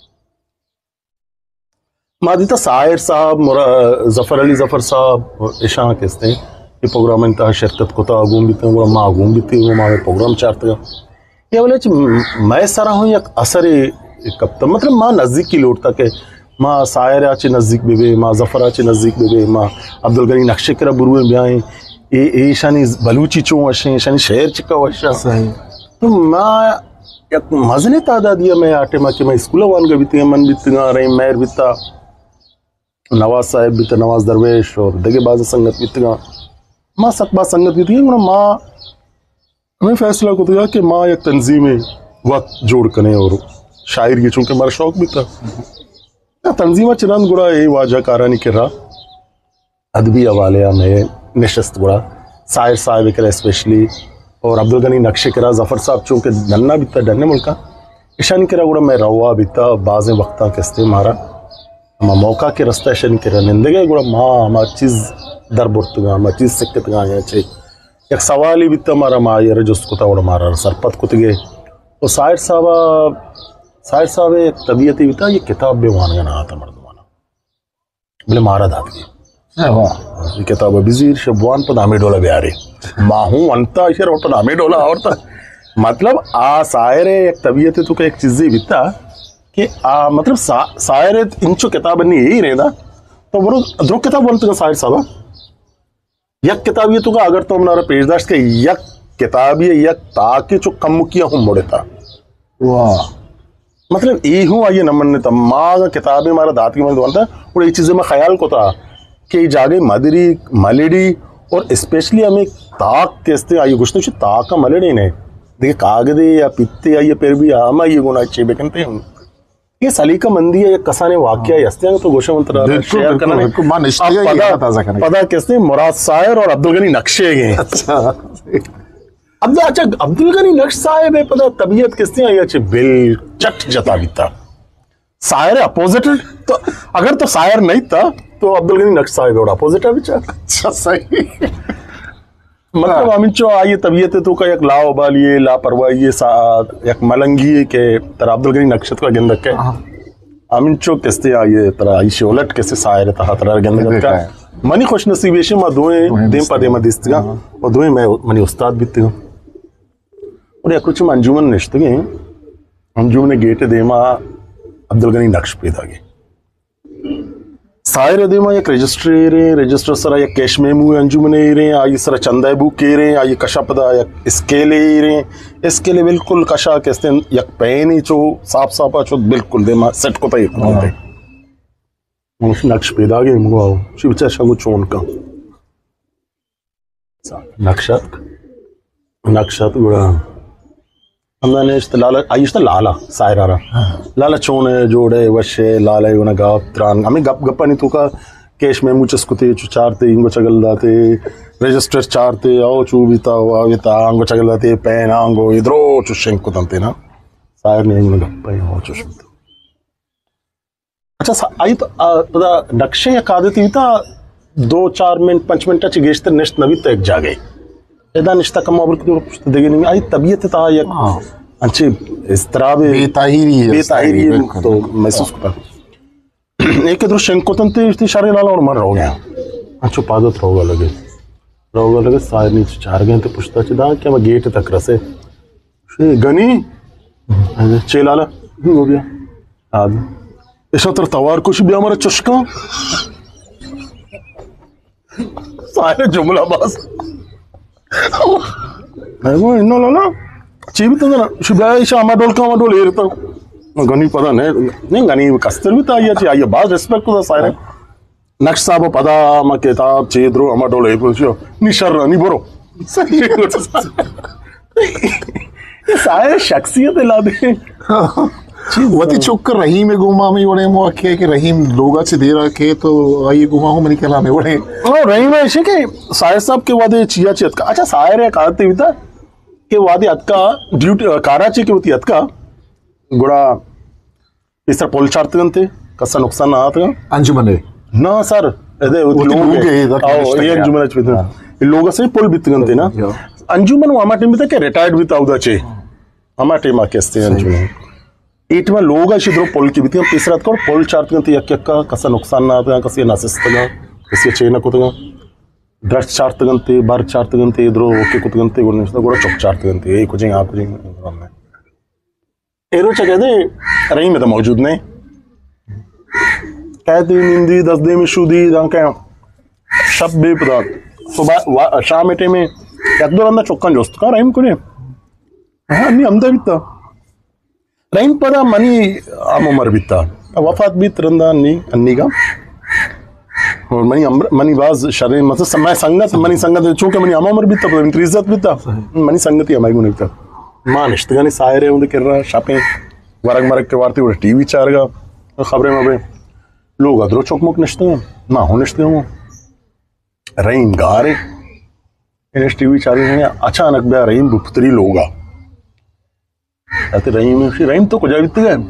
मादिता साहिर साहब जफर अली जफर साहब ऐसा के अस्ते ये प्रोग्राम इंतहा शिरकत को था आगूम बीते वो माँ आगूम बीती वो माँ प्रोग्राम चाहते ये बोले मैं सारा हूँ एक असर कब तक मतलब माँ नज़दीक की लौटता के माँ सायर आचे नज़दीक बेबे माँ जफर आचे नज़दीक बेबे माँ अब्दुल गनी नक्शे करा बुरुए ब्याए ये शानी बलूची चो अशे शानी शहर चिका वशा तो माँ एक मजने तादादिया मैं आटे माँ के मैं स्कूल वान का बीती मन बीतगा रही मैर बीता नवाज साहब बीता नवाज दरवेश और दगे बाज संगत बीतगा माँ सकबा संगत बीती माँ हमें फैसला को दिया कि माँ एक तंजीम वक्त जोड़ करें और शायर ये चूंकि हमारा शौक भी था तंजीमा चरंद गुड़ा ये वाजा कारानी कर रहा अदबी हवाले में नशस्त गुड़ा साहिर साहब करा स्पेशली और अब्दुल गनी नक्शे करा जफर साहब चूंकि डन्ना बीता डन्ने मुल्का ईशानी करा गुड़ा मैं रवा बीता बाज़ वक्ता किस्ते मारा हम मौका के रास्ता ईशानी करा निंदगे गुड़ा माँ हमारी चीज़ दर बुर्तगा हमारी चीज़ सिक्कत गाया चाहिए एक सवाल ही बीता हमारा मायर जो उसको था वो हमारा सरपत कुतगे तो साहिर साहब एक तबीयत ही बीता ये किताब बेवान का ना था मर्दवाना बोले मारा धात की ये किताब बिजीर शबवान पर नामे डोला ब्यारे माहूं अंता इशर और पर नामे डोला और था मतलब आ साहिर एक तबीयत है तो क्या एक चीज़ ही बीता कि मतलब साहिर इंचो किताब नहीं यही रहना तो वो द्रो किताब बोलते हैं साहिर साहब यक किताब ये तो का अगर तो हमारा पेशदाश के यक किताब ये यक ताकि जो कम किया हूँ मोड़े था वाह मतलब ये हूँ आइए नमन ने था माँ का किताब है हमारा दात की मन था और ये चीज़ें में ख्याल को था कि जागे मदरी मलेडी और स्पेशली हमें ताक कहते आइए कुछ तो ताक का मलेडी ने देखिए कागदे या पित्ते आइए फिर भी आम आइए गुना अच्छे बेकनते हैं ये सलीका मंदी है कसाने वाक्य है तो गोशा मंत्र शेयर करना पता कैसे मुराद साहिर और अब्दुल गनी नक्शे गए अच्छा अब्दुल गनी नक्श साहिब है पता तबीयत किसने आई अच्छे बिल चट जता बीता साहिर अपोजिट तो अगर तो साहिर नहीं था तो अब्दुल गनी नक्श साहिब और अपोजिट है बेचारा अच्छा सही मतलब अमिन चो आइए तबीयत है तो का एक लाओबाली लापरवाही एक मलंगी के तरह अब्दुल गनी नक्शत का गेंद के अमिन चो कैसे आइए तरह आइशे उलट कैसे सायर था तरह गेंद का मनी खुश नसीब है मैं दोए देम पदे में दिसता और दोए मैं मनी उस्ताद बीते हूँ और एक कुछ अंजुमन निश्चित अंजुमन गेट देमा अब्दुल गनी नक्श पैदा गए सायर देमा एक रजिस्टर सर एक कैश मेमू अंजुमन रे आई सर चंदाबू के रे आई कशा पदा एक स्केले रे स्केले बिल्कुल कशा कैसे एक पैन ही चो साफ साफ चो बिल्कुल देमा सेट को तय होते नक्श पैदा गए मुगो शिवचा शगु चोन का नक्शा गुड़ा हमने लाला आयुष लाला सायरारा लाला चोने जोड़े वशे लाला योना गाप त्रान हमें गप गप्पा नहीं तो का केश में मुझे स्कुते चारते इंगो चगल दाते रजिस्टर चारते आओ चूबिता वाविता आंगो चगल दाते पैन आंगो इधरो चुशेंक को तंते ना सायर ने इंगो गप्पा ही आओ चुशेंक अच्छा आई तो पता नक्शे या कादती था 2-4 मिनट 5 मिनिटाची गेस्ट नेक्स्ट नवी एक जागे एदा निश्ता कम और पुछते देगे नहीं आई तबीयत ता या अच्छी इस तरह बेताहिरी तो महसूस करता एक इधर शंकोतंते इतनी सारे लाला और मर रहो गया अच्छो पादत रहोगा लगे सारे नीचे चार गए तो पुछता चिदा क्या मैं गेट तक रसे गनी चेलाला हो गया आदि ऐसा तर तवार कुछ भी हमारा चुस्का सारे जुमला बस मैं इन्नो लाला चीब तो ना शुभा ऐसा हमारा डोल ये रहता गनी पता नहीं गनी कस्तर भी था ये बात रिस्पेक्ट को सारे नक्श साहब पदा म किताब चेद्रो हमारा डोल ये पूछो निशर नहीं बोरो सही ये सारे शख्सियत ला दे वती चुक रहीम में गुमा में ओड़े मो आखे कि रहीम लोगा से दे रखे तो आई गुमा हो मनी कला में ओड़े रहीम ऐसे के सायर साहब के वादे चिया चियत का अच्छा सायर है कहते विता के वादे अतका ड्यूटी काराची के वती अतका गुड़ा इस तरह पोल चार्तगंते कसा नुकसान ना आता अंजुमन ना सर अदे लोग ये अंजुमन चविता लोग से पोल बितगंते ना अंजुमन हमारे टीम बिता के रिटायर्ड बिता उदा चे हमारे टीम आकेस्ते अंजुमन इट में लोग ऐसे इधर पोल की बिता तीसरा तो पोल चार्तगंते यक्का कसा नुकसान ना आता कसी नासिस्तगा कसी चेना कुतगा ड्रस्ट चार्तगंते बार चार्तगंते इधर ओके कुतगंते गुणनिष्ठा गुड़ा चौक चार्तगंते ये कुछ आप कुछ एरो चा कहते रही में तो मौजूद नहीं कहते निंदी 10 दिन में शुदी क्या शब बे पता सुबह शाम एटे में एक दो रंदा चौकन जोस्त का रहीम को ने हाँ नहीं अमदा बिता रहीम पता मनी आम उमर बिता वफात बीत रंदा अन्नी का और मनी बाज शरीर मतलब समय संगत मनी संगत चूंकि मनी आम उमर बिता पता इज्जत बिता मनी संगत ही हमारी गुने बिता मां निश्तगानी सायरे उन्हें कर रहा शापें वरग मरग के वार्ते उड़े टीवी चारगा खबरें मबे लोग अदरो चौकमुक निश्तगा ना हो निश्तगा रहीम गारे इन्हें टीवी चारी हैं अचानक बया रहीम बुपतरी लोगा आते रहीम तो कुछ बित गए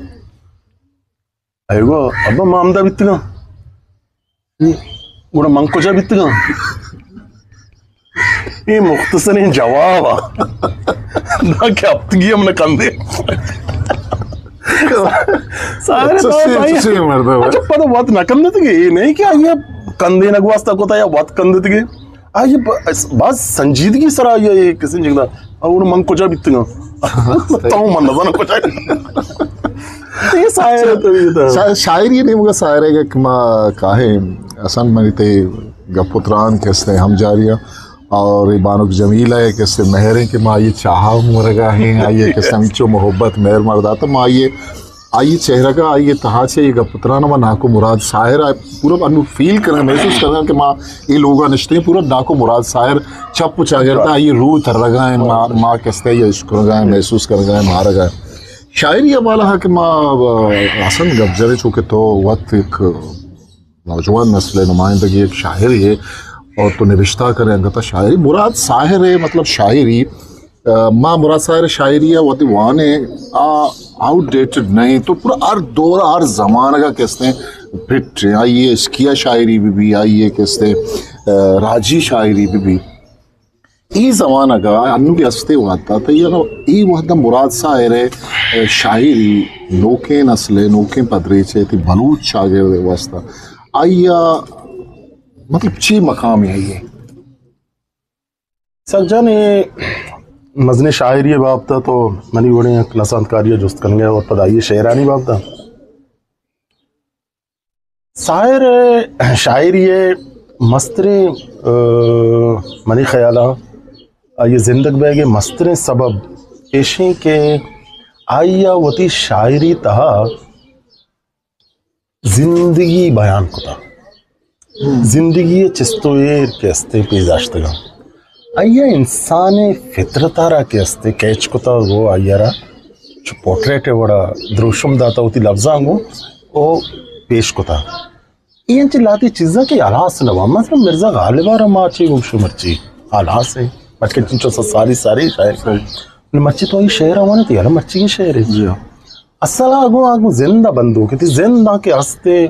अयो अब मामदा बित गा गुड़ा मंग कुछ बित गा ये मुख्तसर जवाब ना क्या अब तक हमने कंधे सारे अच्छा पता बात ना कंधे तक ये नहीं क्या ये कंधे नगवास्ता को था या बात कंधे तक ये बात संजीदगी सरा ये किसी जगह और मंग को जा बितगा बताऊं मन ना कुछ ये शायर तो ये शायरी नहीं मगर शायर है कि मां काहे असन मनीते गपुत्रान कैसे हम जारिया और बानुक जमीला है कैसे महरें के माँ ये चाहा मुरगा है आइए के समचो मोहब्बत मेहर मर्दा तो माँ ये आइए चेहरा का आइए तहा से ये गपुत्रान माँ नाको मुराद शायर पूरा अनु फील करना महसूस करना कि माँ ये लोग निश्ते पूरा नाको मुराद शायर चप पूछा करता ये रूह तर लगा है माँ कैसे ये इश्क लगा है महसूस कर गए मार गए शायरी वाला है कि माँ हसन गब्जरे चूँकि तो वक्त एक नौजवान नस्ल नुमाइंदगी एक शायर है और तो निविश्ता करें अंगता शायरी मुराद साहिर है मतलब शायरी माँ मुराद साहिर शायरी है वती वाने आउटडेटेड नहीं तो पूरा हर दौर हर ज़माना का कैसे फिट आइए इसकिया शायरी भी आइए कैसे राजी शायरी भी ये ज़माना का अन्नू भी हंसते वाता तो ये ना ये वह मुराद साहिर है शायरी नोके नस्ले नोके पदरी चे थी बलूच शागिर्द वास्ता आइया मतलब ची मकाम है ये सज्जन ये मजने शायरी बाप था तो मनी बड़े क्लासांतकारी जुस्त कर गए और पदाई शेरानी बाप था शायर शायरी मस्तरे मनी ख्याला ये जिंदग बैगे मस्तरे सबब पेशे के आइया वती शायरी तहा जिंदगी बयान को था जिंदगी चिस्तोएर के अस्ते पेजाश्तगा आइया इंसान फितरतारा के अस्ते कैच को था वो आइयारा जो पोर्ट्रेट है बड़ा द्रोशम दाता होती लफ्जांगो वो पेश को था ये लाती चीज़ा के आलास नवा मतलब मिर्जा गालिबा रमाची गुमशु मर्ची आलास है मटके चिंचो सारी शायर मर्ची तो ये शेर हमारे तो यार मर्ची की शेर है जी असल आगो जिंदा बंदो के जिंदा के हस्ते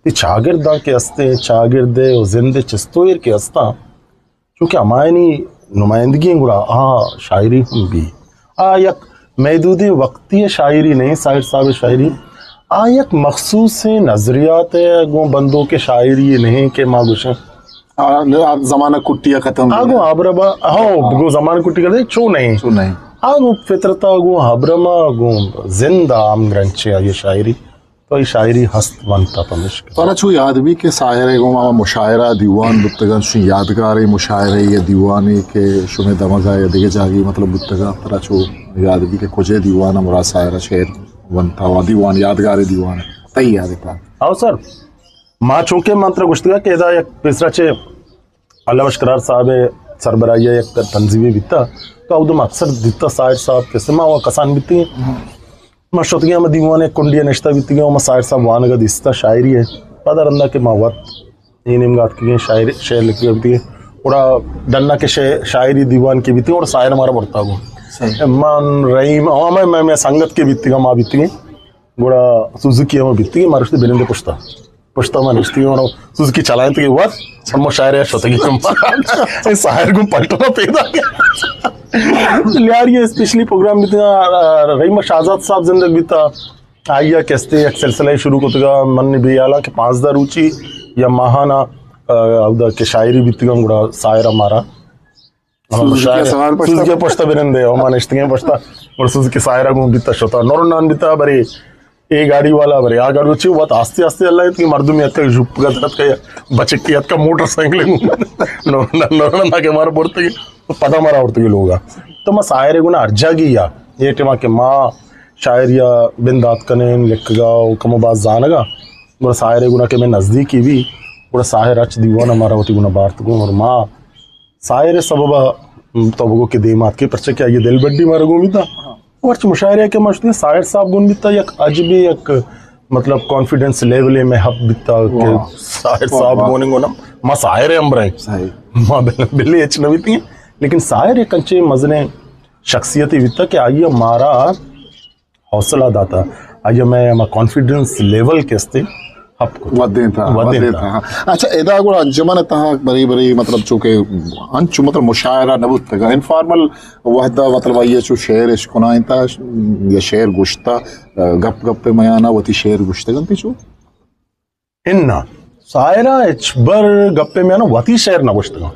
ती शागिर्दा के हस्ते शागिर्दे और जिंदे चिस्तोयर के हस्ता चूँकि हमारी नुमाइंदगी गुड़ा शायरी हम भी यक महदूदी वक्ती शायरी नहीं साहिर साहब शायरी यक मखसूस नजरियात गो बंदों के शायरी नहीं के माँ गुशे जमाना कुट्टिया खत्म आगो आबरबा गो जमाना कुट्टी कर दे चो नहीं आगो फितरता गो हबरमा गो जिंदा आम ग्रंचे ये शायरी तो ये शायरी हस्तवंता पमिश्क तो छु याद भी के शायरे गो मामा मुशायरा दीवान बुत्तगन छु यादगार मुशायरे ये दीवानी के शुमे दमगा या दिगे जागी मतलब बुत्तगा तरा छु याद भी के कुजे दीवान हमरा शायरा शेर वंता वा दीवान यादगार दीवान तई याद था आओ सर माँ चूंकि मंत्र गुश्तगा के दा एक तीसरा चे अल्लाह बशकरार साहब सरबराही एक तंजीमी बिता तो उदम अक्सर दिता शायर साहब के समा व कसान बिती मशतगियां में दीवाने कुंडिया नश्ता बीतियां में शायर साहब वानगा दिस्ता शायरी है पदर अंदा के मावत ये निमगात की शायरी शेर लिखी होती है और डन्ना के शायरी दीवान की बीती और शायर हमारा बढ़ता गो मन रहीम मैं संगत के बीतीगा माँ बीती गुड़ा सुजुकी में बीती मारुष बिरंदे पुश्ता में नश्ती और सुजुकी चलाए तो हुआ हम शायर है शतगी शायर को पलटना पैदा यार ये स्पेशली प्रोग्राम भी रहीम शाहजाद साहब जिंदगी बीता आइया कैसे एक सिलसिला शुरू होता मन भी आला कि 5000 ऊंची या महाना के शायरी बीतगा गुड़ा शायर हमारा सुजुकी पुश्ता बिरंदे ओमान इश्तियां पुश्ता और सुजुकी शायरा को बीता शोता नोर नान बीता बरे ए गाड़ी वाला बरे आ गाड़ी వచ్చి बहुत आस्ते आस्ते अल्लाह की मर्दुम यत का जुप का तरत का बचक की यत का मोटरसाइकिल नोरना के मार पड़ते पता मारा उड़ते के लोग तो मैं शायर गुना अर्जा गिया ये टेमा के माँ शायरिया बिन दात कने लिखगा कम बात जानगा बड़ा शायर गुना के मैं नज़दीकी भी बड़ा शायर अच दीवाना हमारा होती गुना बात को और माँ शायर सबबा तबगो के देमात के परचे क्या ये दिल बड्डी मार गो मिता और मुशायरे के मशहूर शायर साहब गुन बिता एक अजबी एक मतलब कॉन्फिडेंस लेवल में हब बिता के शायर साहब गुन गुना माँ शायर है अम्बरे माँ बिल्ली अचनबी थी लेकिन शायर एक अच्छे मजने शख्सियत बिता के आइए मारा हौसला दाता आइए मैं कॉन्फिडेंस लेवल के स्ते वदे था अच्छा एदा गुड़ा अंजुमन तहा बरी बरी मतलब चूके अंचु मतलब मुशायरा नबुत का इनफॉर्मल वहदा मतलब ये चू शेर इश कोनाइता या शेर गुश्ता गप गप पे मयाना वती शेर गुश्ते गंती चू इन्ना शायरा इचबर गप्पे में ना वती शेर ना गुश्ता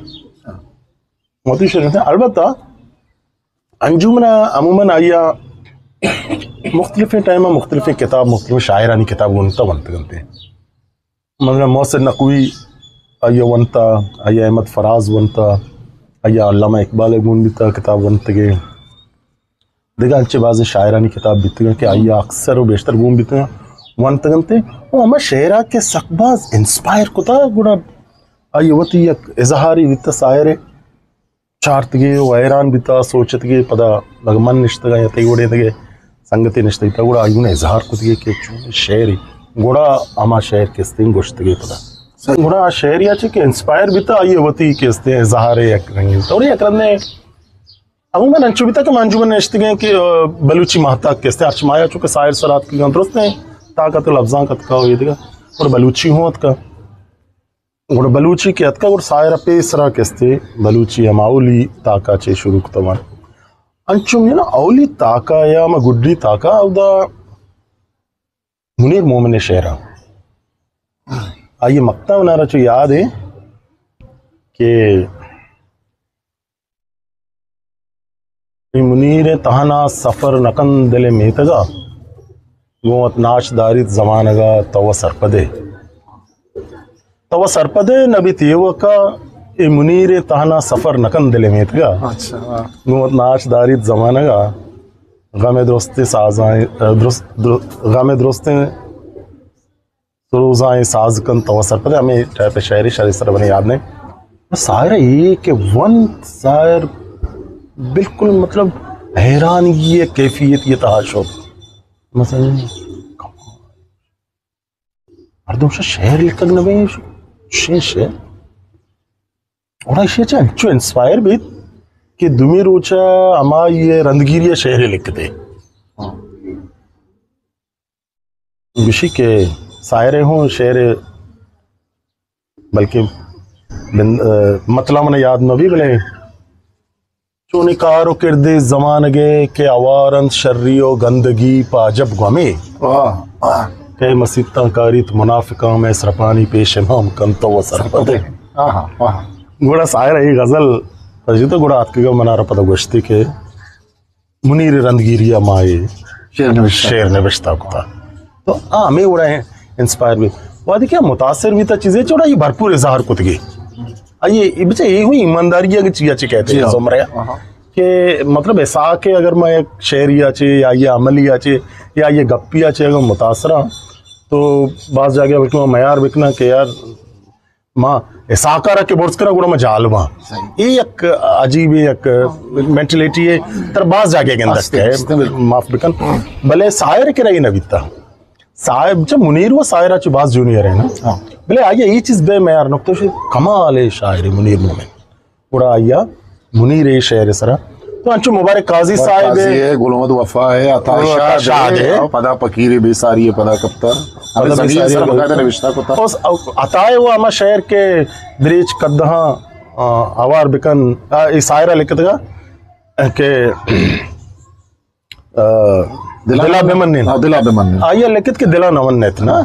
वती शेर ने अलबत्ता अंजुमना अमूमन आया मुख्तलिफ टाइम में मुख्तलिफ किताब मुख्तलिफ शायरानी किताब उनता बनते गंते मतलब मोहसिन नकवी आया वनता आया अहमद फराज वनता आया अल्लामा इकबाल गुन बीता किताब वनते गए देखा अच्छे बाज़ शायरानी किताब बीते गए कि आया अक्सर और बेशतर गुम बीते वनते गंते वो हमें शेरा के सकबाज इंस्पायर को था गुड़ा आया वती एक इजहारी बीता शायर चारतगे वैरान बीता सोचतगे पदा लगमन निश्तगा या तेगोड़े तगे संगति निश्चित गुड़ा आयुने इजहार को दिए कि शेर गुड़ा आमा शेर के स्थिंग गुश्तगे पदा गुड़ा शेर या के इंस्पायर भी था ये वती के स्थिंग इजहार एक रंगी तो ये करने अमूमन अंचु भी था कि मंजूमन निश्चित कि बलूची महता के स्थिंग अर्चमाया चुके शायर सरात की गंतरस्त हैं ताकत लफ्ज़ां कत का ये दिगा और बलूची हूँ का गुड़ा बलूची के अत का और शायर पे इसरा के स्थिंग बलूची अमाउली ताका चे शुरू तमान अंचुम ना औली ताका या मैं गुड्डी ताका अवदा मुनीर मोमिन शेरा आइए मक्ता बनारा जो याद है कि मुनीर तहना सफर नकन दिले मेतगा गोत नाश दारित जमानगा तव सरपदे नबी तीव का ए मुनीर तहना सफर नकन दिले मेतगा अच्छा गोत नाश दारित जमानगा गमे दोस्ते साज़ाएं गमे दोस्ते रोज़ाएं साज कन तवसर पर हमें टाइप शायरी सर बने याद नहीं शायर ये कि वन शायर बिल्कुल मतलब हैरान ये कैफियत ये तहाशो मसलन मर्दों से शेर लिख कर नबे शेष है और ऐसे अच्छे इंस्पायर भी कि दुमी रोचा अमा ये रंदगिरी शेर लिखते विषय के शायरे हों शेर बल्कि मतलब मैंने याद में भी बोले चो निकारो किरदे जमानगे के आवारंत शर्रियो गंदगी पाजब गमे के मसीता कारित मुनाफिका में सरपानी पेश इमाम कंतो व सरपदे गुड़ा सायर ये गजल तो गुड़ा आत के मनारा पता गोश्ती के मुनीर रंदगिरिया माए शेर नविश्ता को था तो हमें उड़ा है इंस्पायर भी वादी क्या मुतासिर भी था चीजें चोड़ा ये भरपूर इजहार कुतगी ये बच्चे ये हुई ईमानदारी की चीज़ कहते हैं जुमरे कि मतलब ऐसा के अगर मैं एक शेर आचे या ये अमली आचे या ये गप्पी आचे अगर मुतासरा तो बास जाके बल्कि मैार बिकना के यार माँ ऐसा करा के बोर्स करा गुड़ा मैं जालवा ये एक अजीब एक मेंटलिटी है तर बास जाके के अंदर है माफ बिकन भले शायर के रही नबीता साहिब जब मुनीर वो शायरा च बास जूनियर है ना भले आइए ये चीज बे मैं यार नुक्तो से कमाल है शायर मुनीर मोमिन पूरा आइया मुनीर है शायर सरा तो अंचु मुबारक काजी साहिब है गुलमद वफा है अता शाद है पदा फकीर बेसारी है पदा कप्ता अबे सभी सर बकायदा रिश्ता को था उस अताए वो अमा शहर के ब्रिज कदहा आवार बिकन इस शायरा लिखतगा के दिला बेमन आइए लिखित के दिला नवन्नत ना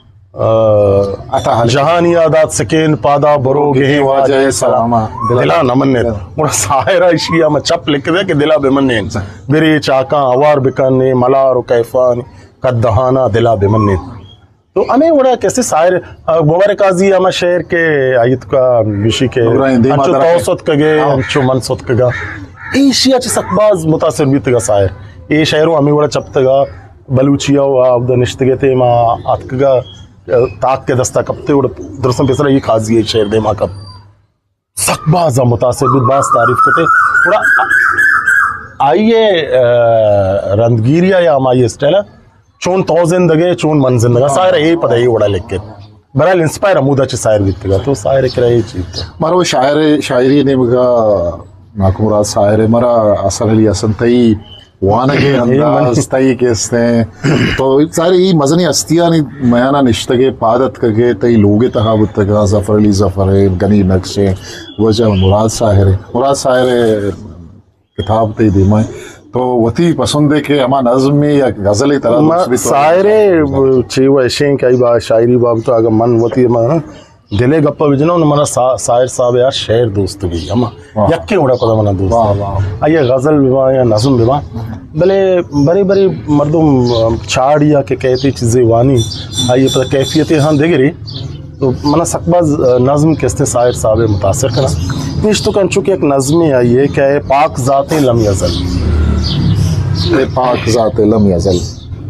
जहानी आदात सकेन पादा बरोगे वाजह सलामा दिला नमन्नत मुरा साहिरा इशिया में चप लिख दे कि दिला बेमन बिरी चाका अवार बिकन मलार कैफान कदहाना दिला बेमन तो हमें उड़ा कैसे शायर मुबारक काजी अमा शहर के आयत का विशी के अंचो तौसत कगे अंचो मनसत कगा एशिया च सकबाज मुतासिर भी तगा शायर ये शहरों हमें बड़ा चपतगा बलूचिया अब निश्तगे थे माँ आतकगा ताक के दस्ता कपते उड़ दरअसल पेसरा ये खाजी है शहर दे माँ कब सकबाजा मुतासिर भी बास तारीफ करते थोड़ा आइए रंदगिरिया या हमारी स्टाइल चोन तौजिन दगे चोन मंजिन दगा शायर यही पता ही उड़ा लिख के बहरहाल इंस्पायर अमूदा च शायर भी तगा तो शायर एक रही चीज मारो वो शायरी ने मगा नाकुमुराद शायर मरा असर अली असंतई वानगे अंदाज तई केस्ते तो सारे ये मजनी हस्तियां नहीं मयाना निश्तगे पादत कगे तई लोगे तहावत तगा जफर अली जफर है गनी नक्शे वजह मुराद शायर किताब तई दिमाए तो वती पसंद है कि हमा नज़्म में या गज़ल तरह शायरे छे वैसे कई बार शायरी बाब तो अगर मन वती हमारा दिले गप्पा बिजना उन मना शायर साहब यार शेर दोस्त भी हम यक्के उड़ा पता मना दोस्त आइए गज़ल विवाह या नज़्म विवाह भले बड़ी बड़ी मर्दुम छाड़ या के कहती चीज़ें वानी आइए पता कैफियतें हाँ देख रही तो मना सकबाज नज़्म किसते शायर साहब मुतासर करा इस तो कंचू की एक नज़्म आई है क्या है पाक ज़ाते लम यज़ल पाक ज़ाते लम यज़ल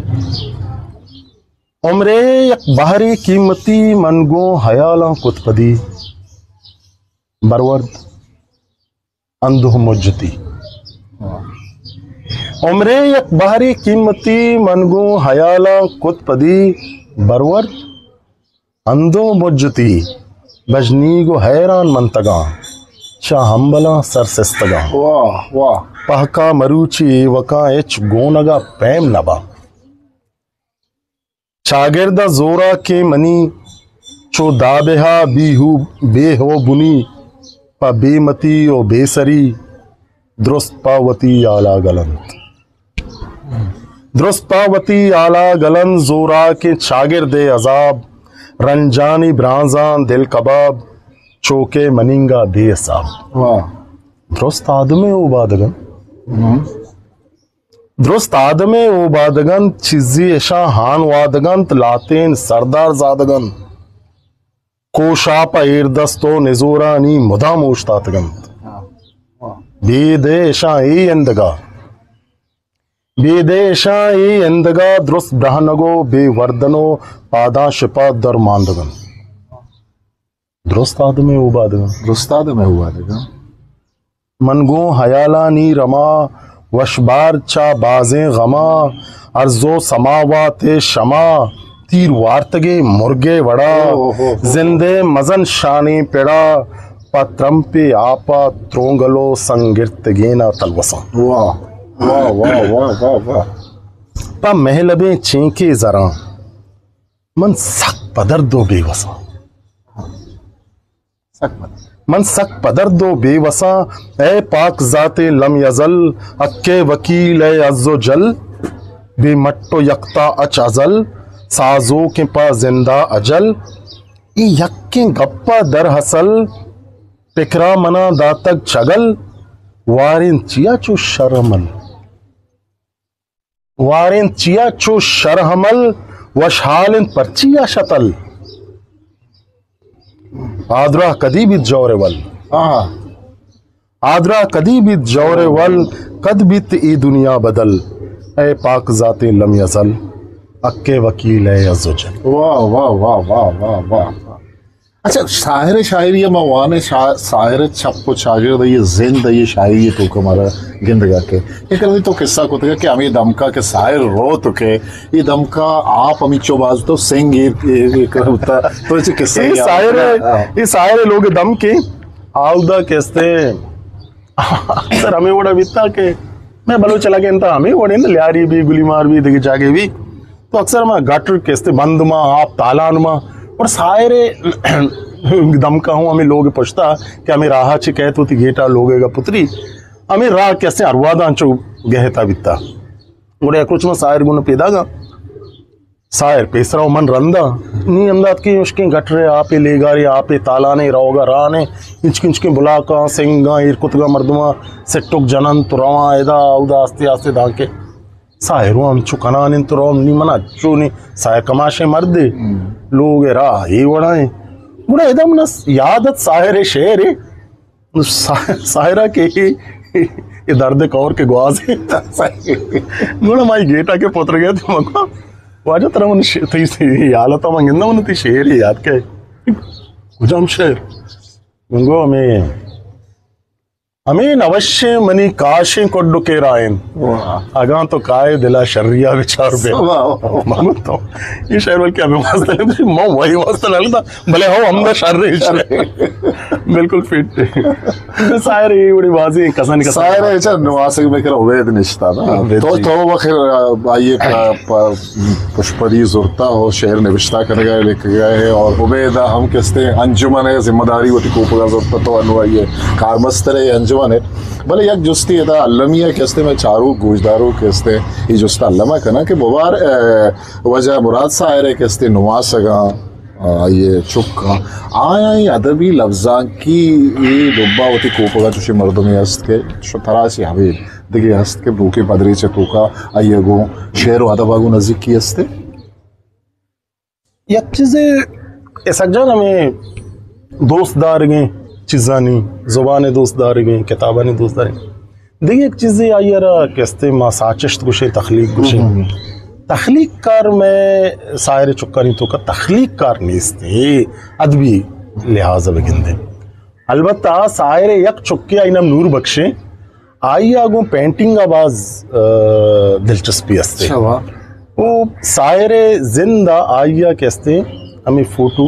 उम्रे यक बाहरी कीमती मनगो हयाला कुतपदी बरवर्द अंधुह मुज्जती उम्रे यक बाहरी कीमती मनगो हयाला कुतपदी बरवर्द अंधो मुज्जती बजनी गो हैरान मंतगा शाह हम्बला सरसिस्तगा वाह वाह पहका मरूची वका एच गोनगा पैम नबा शागिर्दा जोरा के मनी चो दाबेहा बीहू बे हो बुनी पा बेमती ओ बेसरी दुरुस्त पावती आला गलंत दुरुस्त पावती आला गलन जोरा के शागिर्दे अजाब रंजानी ब्रांजान दिल कबाब चोके मनिंगा बेसाब वाह दुरुस्त आदमे ओ बादगन दुरुस्त आदमे ओ बादगन चिज़ी ऐशा हान वादगन लातेन सरदार जादगन कोशापा एरदस्तो निजोरानी मुदा मोश्तातगन बेदे ऐशा ए अंदगा बेदे ऐशा ए अंदगा दुरुस्त ब्रहनगो बेवर्दनो पादा शिपा दर मांदगन दुरुस्त आदमे ओ बादगन मनगो हयालानी रमा वशबार चा बाजें गमा अर्जो समावाते शमा तीर वार्तगे मुर्गे वड़ा जिंदे मजन शानी पेड़ा पत्रम पे आपा त्रोंगलो संगिर्तगेना तलवसा वाह वाह वाह वाह वाह वाह पा महलबे चेंके जरा मन सक पदर दो बेवसा मन सक पदर दो बेवसा ए पाक जाते लम यजल अक्के वकील ए अज्जो जल बेमट्टो यक्ता अच अजल साजो के पा जिंदा अजल ई यक्के गप्पा दर हसल पिकरा मना दातक छगल वारिन चिया चू शरमल वारिन चिया चू शरहमल वशहालिन परचिया शतल आदरा कदी भी जौरेवल आदरा कदी भी जौरेवल कद बित ई दुनिया बदल ए पाक जाते लम यजल अक्के वकील है अज़्ज़ोजल। वाह वाह वाह वाह वाह वाह। अच्छा शायर शायरी में वाने शायर छप्पो शागिर्द ये जिंद ये शायरी तो कमारा गिंदगा के ये कर तो किस्सा को कि हमें दमका के शायर रो तो के ये दमका आप हमें चोबाज तो सिंग ये करता तो ये किस्सा ये शायर लोग दम के आउदा कहते सर हमें वड़ा बिता के मैं बलो चला के इंता हमें वड़े ना लियारी भी गुली मार भी देखे जाके भी तो अक्सर मैं गटर कहते बंद माँ आप तालान माँ और सायरे दम का हूँ हमें लोग पूछता कि हमें राह चे कहते होती गेटा लोगेगा पुत्री हमें राह कैसे अरवादां चो गहता बिता और कुछ में सायर गुण पैदागा सायर पेसरा मन रंदा नी अमदाद की उसके गटरे आपे लेगा रे आपे तालाने रहोगा राने इंचके बुला का सिंगा इरकुतगा मर्दमा सेटुक जनन तो रवा एदा उदा आस्ते आस्ते दाके सायरों हम चुकनाने तो रोम नी मना चो नी सायर कमाशे मर्दे लोग राह ये वड़ाए बुरा एकदम न यादत सायरे शेर है सायरा के ये दर्द कौर के ग्वाजे गुणा माई गेटा के पुत्र गए थे मको वाजा तरह मन थी हालत मंगिंदा मन थी शेर है याद के कुजाम शेर मंगो हमें अवश्य मनी काशे कोड्डो के रायन अगा तो काय दिला शर्रिया विचार बे मानो तो ये शेर बोल के हमें वास्ते नहीं मैं वही वास्ते लगता भले हो हम दा शर्रे बिल्कुल फिट सायर ये बड़ी बाजी कसन सायर ऐसा नवासे में कर उबैद निश्ता ना तो वखर आइए पुष्पदी जुर्ता हो शेर निविश्ता कर गए लिख गए है और उबैदा हम कहते अंजुमन है जिम्मेदारी होती कोपगा जुर्ता तो अनुवाइए कारमस्तर है है भले एक जुस्ती था अल्लमिया कहते मैं चारों गुजदारों कहते ये जुस्ता अल्लमा करना कि बुबार वजह मुराद सायर कहते नुआ सगा ये चुका आया ये अदबी लफ्जा की ये दुब्बा होती कोपगा तुझे मर्दों में हस्त के तराशी हबीब देखिए हस्त के भूखे पदरी से तोका आइए गो शेर व अदबागो नजीक की हस्ते एक चीज़ें ऐसा जान हमें दोस्तदार गए चीज़ानी ज़ुबान दोस्तदार गई किताबानी दोस्तदार देखिए एक चीज़ें आई यार कहते माँ साचिश्त गुशे तख्लीक गुशे तख्लीक कार में सायर चुक्का नहीं तो का तख्लीक कार नहीं अदबी लिहाज बगिंदे अलबत्ता सायर यक चुक्के आइनम नूर बख्शे आई आगो पेंटिंग आवाज दिलचस्पी हस्ते वो सायर जिंदा आइया कहते हमें फोटो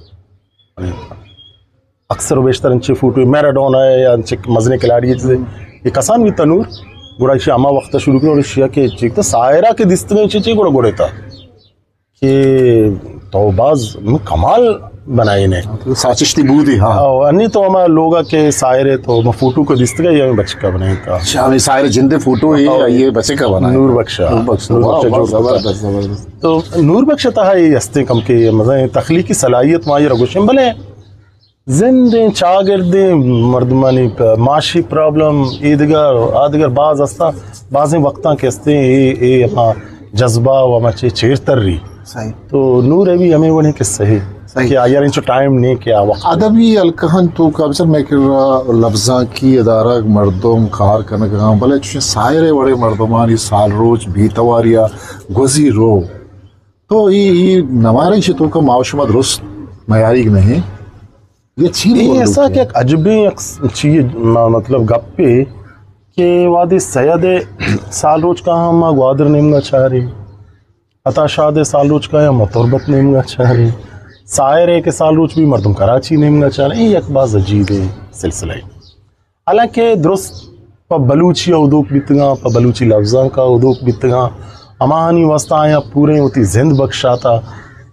अक्सर बेशतर अंचे फोटो मैराडोना है या अंचे मजने खिलाड़ी है ये कसान भी तनूर गुड़ा इसे अमा वक्त शुरू किया और शिया के चीक तो सायरा के दिस्त में इसे गुड़ा गुड़े था कि तो बाज कमाल बनाए ने साचिश्ती बूदी हाँ अन्य तो हमारा लोगा के सायरे तो हम फोटो को दिस्त का ये बच्चे का बनाए था शामी सायरे जिंदे फोटो ये बच्चे का बनाए नूर बख्शा जबरदस्त तो नूर बख्शा था ये हस्ते कम के मजा तख्लीकी सलाहियत माँ ये रगोशम भले जिंदे चागिर्दे मर्दमानी माशी प्रॉब्लम ईदगर आदगर बाज अस्ता बाज़ें वक्ता कहते ये अपना जज्बा व मचे चेरतर रही सही तो नूर भी हमें वो नहीं किस्से है कि यार इनको टाइम नहीं क्या वक्त अदबी अलकहन तो कब्ज़र मैं कर लफ्ज़ा की अदारा मर्दों कार करने का भले चुने सायरे बड़े मर्दमानी साल रोज भीतवारिया गुजी रो तो ये नवारे से तो का मावशमा दुरुस्त मयारी नहीं ये ऐसा कि अजबी चीज मतलब गप्पे के वादे सैयद साल रोज का हम ग्वादर नेमगा चाह रही अता शाद साल रोज का हम तुरबत नेमगा चाह रही सायर के साल रोज भी मर्दम कराची नेमगा चाह रही एक बात अजीब है सिलसिला हालांकि दुरुस्त प बलूची उदोक बितगा प बलूची लफ्जा का उदोक बितगा अमानी वस्ता या पूरे होती जिंद बख्शा था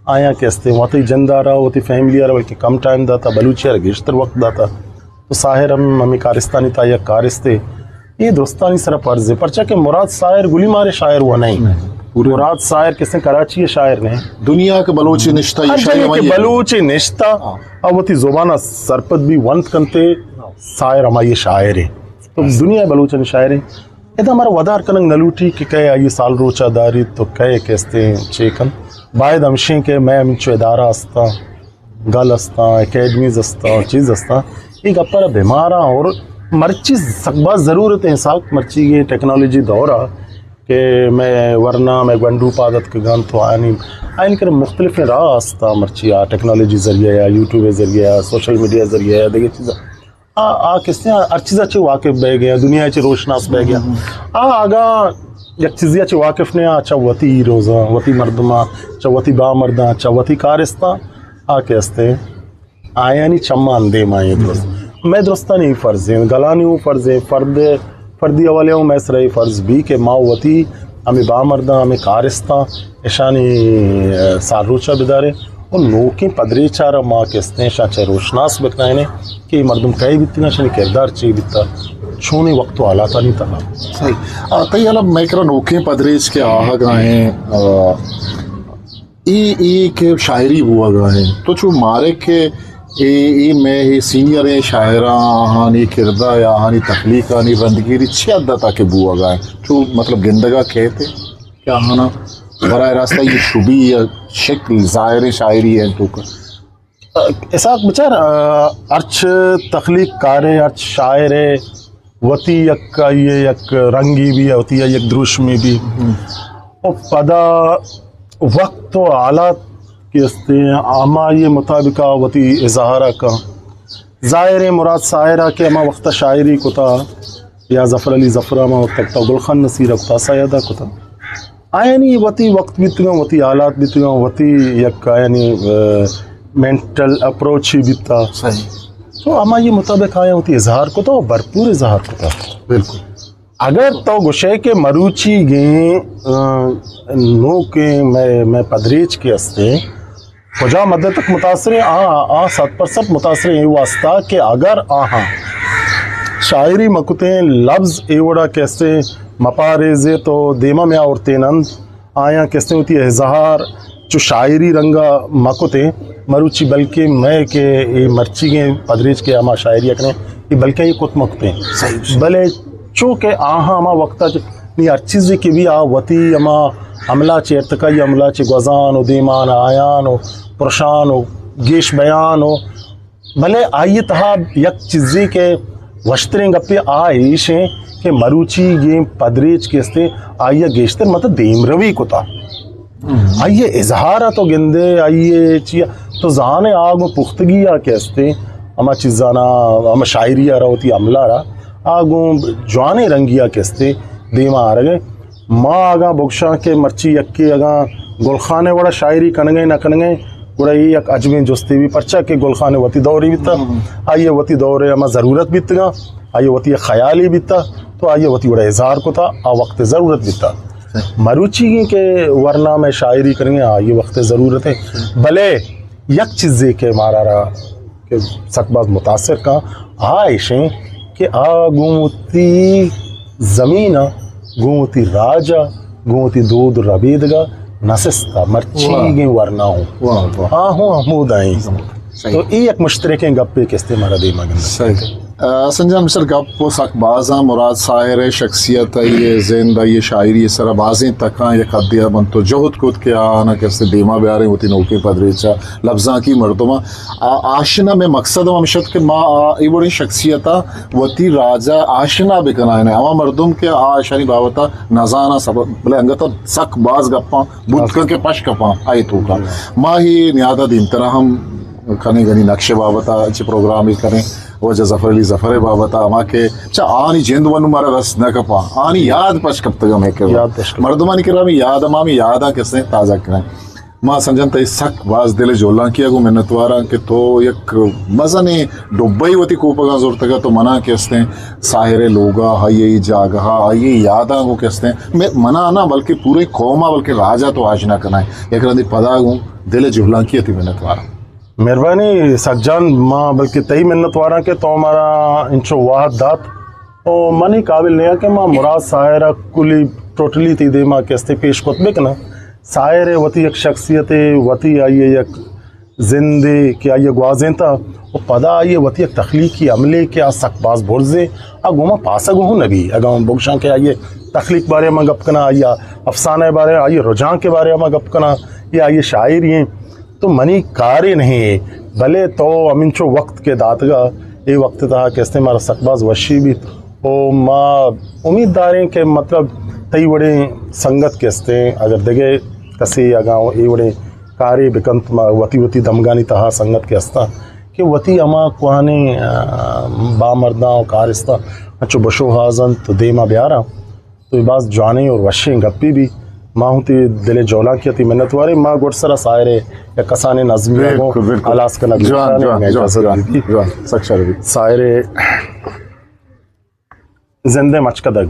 आया कैसे वती जंदारा वती फैमिली आरा बल्कि कम टाइम दाता बलूची आरा गेश्तर वक्त दाता तो साहिर हम मम्मी कारिस्तानी था या कारिस्ते ये दोस्तानी सरा पर्ज है परचा के मुराद शायर गुली मारे शायर हुआ नहीं मुराद शायर किसने कराची है शायर ने दुनिया के बलूची निश्ता ये शायर के बलूची निश्ता और वती जुबाना सरपत भी वंत कंते शायर हमारे शायर है तो दुनिया बलूचन शायर है इधर हमारा वदार कनंग नलूटी कि कहे आइए साल रोचा दारी तो कहे कैसे चेकन बायद हमशे के मैं अमिचो इदारा हस्ता गल हस्ता एकेडमीज हस्ता चीज़ हस्ता एक अपना बीमारा और मर्ची सकबा ज़रूरत है साक मर्ची ये टेक्नोलॉजी दौरा कि मैं वरना मैं गंडू पादत के गान तो आइन कर मुख्तलिफ राह हस्ता मर्ची आ टेक्नोलॉजी ज़रिए या यूट्यूब ज़रिए सोशल मीडिया ज़रिए या देखिए चीज़ आ किसने हर चीज़ अच्छे वाकिफ बह गया दुनिया चे रोशनास बह गया आगा एक चीज़ अच्छे वाकिफ ने अच्छा वती रोज़ा वती मर्दमा अच्छा वती बा मर्दा अच्छा वती कारिस्ता आ के हस्ते आया नहीं चम्मा अंदे माए दोस्त मैं दोस्ता नहीं फ़र्ज़ है गलानी हूँ फ़र्ज़ है फ़र्दी अवाले हूँ मैं सराई फ़र्ज़ भी के माँ वती हमें बा मर्दा हमें कारिस्ता ऐशानी सारूचा बिदारे और नोके पदरे चारा माँ के हस्ते शाचे रोशनास बकनाए कि मर्दम कई बितना शनि किरदार चाहिए बिता छोने वक्त तो आलाता नहीं था सही तई अला मैं करा नोके पदरेज के आहा गाए ई के शायरी हुआ गाए तो जो मारे के ए मैं ये सीनियर है शायरा हानी किरदा या हानी तख्लीक हानी रंदगिरी छः अद्दा ताकि बुआ गाए जो मतलब गिंदगा कहते क्या हाना बराह रास्ता ये शुभी या शक्ल ज़ाहिर शायरी है तो ऐसा बचार अर्च तख्लीक कारे अर्च शायर है वती यक ये यक रंगी भी होती है यक द्रुश में भी और पदा वक्त तो आलात के हस्ते आमा ये मुताबिका वती इजहारा का ज़ाहिर मुराद शायरा के अमा वक्त शायरी को था या ज़फ़र अली ज़फ़रा मा वक्त गुलखान नसीर को सैदा को था आया नहीं वती वक्त बीतगा वती हालात बीतगा वती यक यानी मेंटल अप्रोच ही बीता सही तो अमा ये मुताबिक आया होती इजहार को तो भरपूर इजहार को था बिल्कुल अगर तो गुशे के मरूची गे नो के मैं पदरेज के हस्ते खुजा मदद तक मुतासर आ 7% मुतासर ये वास्ता कि अगर आहा शायरी मकुते लफ्ज़ एवड़ा कैसे मपारेजे तो देमा में औरते नंद आया कैसे होती है इजहार जो शायरी रंगा मकुते मरुची बल्कि मैं के ये मर्ची के पदरेज के अमा शायरी अकने ये बल्कि ये कुत मकुते भले चो के आहा अमा वक्ता नहीं हर चीज़ की भी आ वती अमा हमला चे इर्तकाई हमला चे गजान हो देमान आयान हो पुरशान हो गेश बयान हो भले आइए तहा यक चीज़ी के वश्तरें गप्पे आईश हैं कि मरुची ये पदरेज के हस्ते आइए गेश्तर मतलब देम रवी को था आइए इजहारा तो गिंदे आइए चिया तो जहाने आग में पुख्तगी आ के हस्ते अमा चीज़ाना अमा शायरी आ रहा होती अमला रहा आगों जवाने रंगिया के हस्ते देमा आ रहे माँ आगा बुक्शा के मर्ची यक्के आगा गुलखाने बड़ा शायरी कनगे न कनगे बड़ा ये एक अजमें जुस्ते भी पर्चा के गुलखाने वती दौरी बीता आइए वती दौरे अमा ज़रूरत बीतगा आइए वती ख्याल ही बीता तो आइए वती बड़ा इजहार को था आ वक्त ज़रूरत बीता मरुची के वरना में शायरी करेंगे ये वक्त ज़रूरत है भले यक चीज़े के मारा रहा कि सकबाज मुतासर का आयशें कि आ गुमती ज़मीन गुमती राजा गुमती दूध रबीदगा नसस्ता मर्ची गे वरना हूँ हाँ हूँ अमूद आई तो ये एक मुश्तरक गप्पे के इस्तेमाल दे मगन संजय मिसर गप वो सकबाजा मुराद शायर है शख्सियत है ये जिंदा ये शायरी ये सरबाजें तका ये खदिया बन तो जहद खुद के आना कैसे देमा ब्यारे होती नौके पदरेचा लफ्जा की मर्दमा आशना में मकसद मशद के माँ ये बड़ी शख्सियत वती राजा आशना बिकना है अमा मर्दम के आशानी बावता नजाना सब बोले अंगता सकबाज गप्पा बुद्ध के पश कपा आई तो का माँ ही न्यादा दिन तरह हम खने गनी नक्शे बाबता अच्छे प्रोग्राम ही करें वो ज़फ़र अली ज़फ़र बाबता अमा के अच्छा आनी जिंद वन मारा रस न कपा आनी याद पश कब तक मैं कर मर्दमानी करा में याद अमा में याद आ कैसे ताज़ा करें मां संजन तई सक बाज दिले जोला किया गो मेहनतवारा के तो एक मजने डुबई वती कोपगा जोरतगा तो मना केस्ते साहिरे लोगा हाई जागा हाई यादा गो केस्ते मैं मना ना बल्कि पूरे कौमा बल्कि राजा तो आज ना कनाए एक रंदी पदा गो दिले जोला किया थी मेहनतवारा मेहरबानी सज्जान माँ बल्कि तई मेहनतवारा के तो हमारा इंचो वाहद दात तो मनी काबिल नहीं है कि माँ मुराद सायरा कुली टोटली थी दे माँ केस्ते पेश कुतबे ना सायर वती एक शख्सियत वती आइए एक जिंदे के आइए ग्वाजें था वो पदा आइए वती एक तख्लीकी अमले के आ सकबाज बोर्जे आ गुमा पासा गुहू नबी अगर बुगशां के आइए तख्लीक बारे में गप कना आइया अफसाने बारे आइए रुझान के बारे में गप कना ये आइए शायर ये तो मनी कार्य नहीं भले तो अमिनचो वक्त के दातगा ये वक्त था कैसे हमारा सकबाज वशी भी ओ माँ उम्मीददारें के मतलब तई बड़े संगत कैसे अगर देखे कसे अगाओ ये बड़े कार्य बिकंत वती वती दमगानी तहा संगत के हस्ता कि वती अमा कुहाने बामर्दा और कारिस्ता अच्छो बशो हाजन तो दे माँ ब्यारा तो ये बात जाने और वशे गप्पी भी माँ होती दिले जोला की थी मेहनत वारे माँ गुड़सरा सायरे या कसाने नज़मिया को आलास का नज़र सायरे जिंदे मचकदग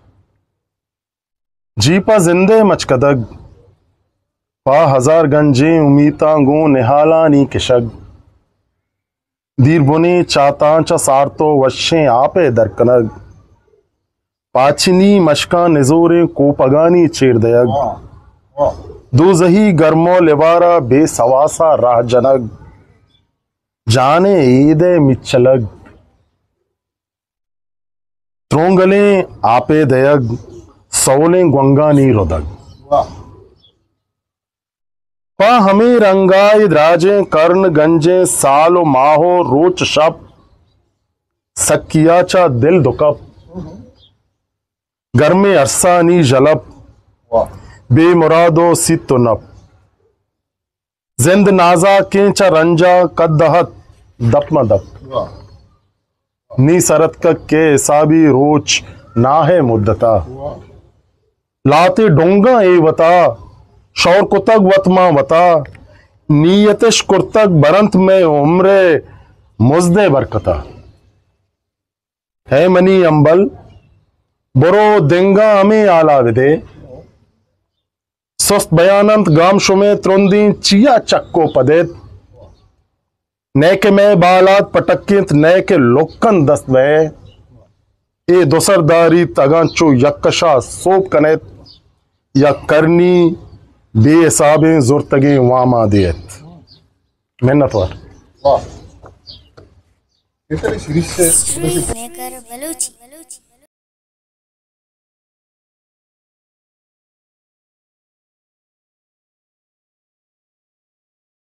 जीपा जिंदे मचकदग पा हजार गंजे उमीता गो निहाला नी किशग दीर बुने चाता चा सारतो वशे आपे दरकनग पाचिनी मशका निजोरे को पगानी चेर दयग दो जही गर्मो लिवारा बेसवासा राह जनग जाने ईदे मिचलग त्रोंगले आपे दयग सौले ग्वंगानी रोदग पा हमें रंगाई द्राजे कर्ण गंजे सालो माहो रोच शप सकिया चा दिल दुकप घर में अरसानी जलब बेमुरादो सितो नप जिंद नाजा केंचा रंजा कदहत दपमा दप नी सरत के हिसाबी रोच ना है मुद्दता लाते डोंगा ए वता शौर कुतक वतमा वता नीयतश कुर्तक बरंत में उम्रे मुजदे बरकता है मनी अंबल बरो देंगा हमें आला विदे सुस्त बयानंत गाम शुमे त्रुंदी चिया चक्को पदेत नैके में बालात पटकित नैके लोकन दस्त वे ए दोसरदारी तगांचो यक्कशा सोप कनेत या करनी बेहिसाबे जुर्तगे वामा दियत मेहनतवार वाह इतनी सीरीज से मेकर बलूची